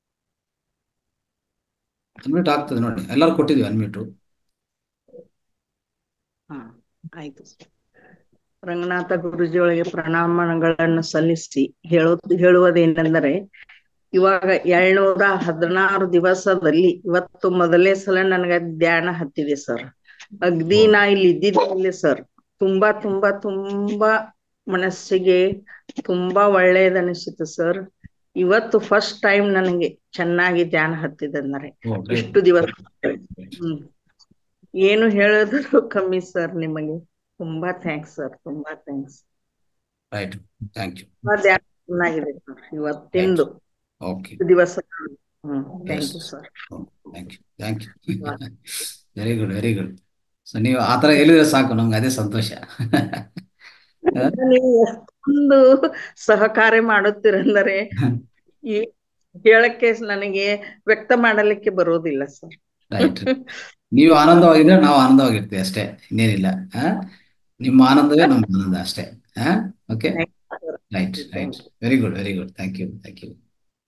ಅನ್ಮ್ಯೂಟ್ ಆಗ್ತದೆ ನೋಡಿ. ಎಲ್ಲರೂ ಕೊಟ್ಟಿದ್ವಿ ಅನ್ಮ್ಯೂಟು.
ಹಾ ಆಯ್ತು. ರಂಗನಾಥ ಗುರುಜಿಯೊಳಗೆ ಪ್ರಣಾಮಗಳನ್ನು ಸಲ್ಲಿಸಿ ಹೇಳೋದು ಹೇಳುವುದೇನೆಂದರೆ, ಇವಾಗ ಏಳ್ನೂರ ಹದಿನಾರು ದಿವಸದಲ್ಲಿ ಇವತ್ತು ಮೊದಲನೇ ಸಲ ನನಗೆ ಧ್ಯಾನ ಹತ್ತಿದೆ ಸರ್. ಅಗ್ದಿ ನಾ ಇಲ್ಲಿ ಇದ್ದಿದ್ದಲ್ಲಿ ಸರ್ ತುಂಬಾ ತುಂಬಾ ತುಂಬಾ ಮನಸ್ಸಿಗೆ ತುಂಬಾ ಒಳ್ಳೇದನಿಸಿತು ಸರ್. ಇವತ್ತು ಫಸ್ಟ್ ಟೈಮ್ ನನಗೆ ಚೆನ್ನಾಗಿ ಧ್ಯಾನ ಹತ್ತಿದಂದರೆ
ಓ ಗ್ರೇಟ್
ಇಷ್ಟು ದಿವಸ. ಹ್ಮ್ ಏನು ಹೇಳಿದ್ರು ಕಮ್ಮಿ ಸರ್. ನಿಮಗೆ ತುಂಬಾ ಥ್ಯಾಂಕ್ಸ್ ಸರ್, ತುಂಬಾ ಥ್ಯಾಂಕ್ಸ್.
Right, thank you.
ಧ್ಯಾನ ಚೆನ್ನಾಗಿದೆ ಸರ್
ರೈಟ್,
ಇವತ್ತಿಂದು
ಓಕೆ,
ದಿವಸ. Hmm thank
yes,
you sir.
Thank you, thank you. Very good, very good. So ನೀವು ಆ ಥರ ಹೇಳಿದ್ರೆ ಸಾಕು, ನಮ್ಗೆ ಅದೇ ಸಂತೋಷ.
ನೀವು ಎಷ್ಟೊಂದು ಸಹಕಾರ ಮಾಡುತ್ತೀರೆಂದರೆ ಈ ಹೇಳಕ್ಕೆ ನನಗೆ ವ್ಯಕ್ತ ಮಾಡಲಿಕ್ಕೆ ಬರೋದಿಲ್ಲ ಸರ್.
ರೈಟ್, ನೀವು ಆನಂದವಾಗಿದ್ರೆ ನಾವು ಆನಂದವಾಗಿರ್ತೀವಿ ಅಷ್ಟೇ, ಇನ್ನೇನಿಲ್ಲ. ಆ? ನಿಮ್ಮ ಆನಂದವೇ ನಮ್ಮ ಆನಂದ ಅಷ್ಟೇ. Okay, right, right, very good, very good, thank you, thank you.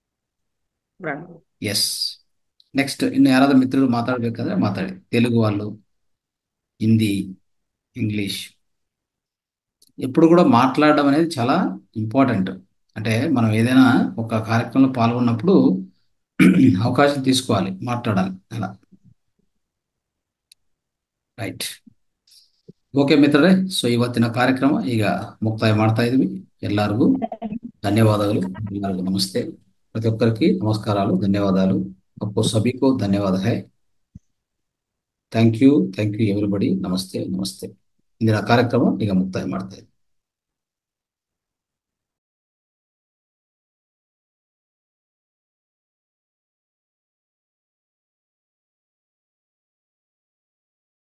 Yes, next ఇన్ని ಯಾರಾದ್ರೂ మిత్రులు మాట్లాడಬೇಕಾದ್ರೆ మాట్లాడి. తెలుగు వాళ్ళు, హిందీ, ఇంగ్లీష్, ఎప్పుడు కూడా మాట్లాడడం అనేది చాలా ఇంపార్టెంట్. అంటే మనం ఏదైనా ఒక కార్యక్రమంలో పాల్గొన్నప్పుడు అవకాశం తీసుకోవాలి, మాట్లాడాలి అలా. రైట్, ಓಕೆ ಮಿತ್ರರೇ, ಸೊ ಇವತ್ತಿನ ಕಾರ್ಯಕ್ರಮ ಈಗ ಮುಕ್ತಾಯ ಮಾಡ್ತಾ ಇದ್ವಿ. ಎಲ್ಲರಿಗೂ ಧನ್ಯವಾದಗಳು, ಎಲ್ಲರಿಗೂ ನಮಸ್ತೆ, ಪ್ರತಿ ఒక్కరికి నమస్కారాలు, ధన్యవాదాలు. आपको सभी को धन्यवाद है. Thank you, thank you everybody. ನಮಸ್ತೆ, ನಮಸ್ತೆ. ಇಂದಿನ ಕಾರ್ಯಕ್ರಮ ಈಗ ಮುಕ್ತಾಯ ಮಾಡ್ತಾ ಇದ್ವಿ.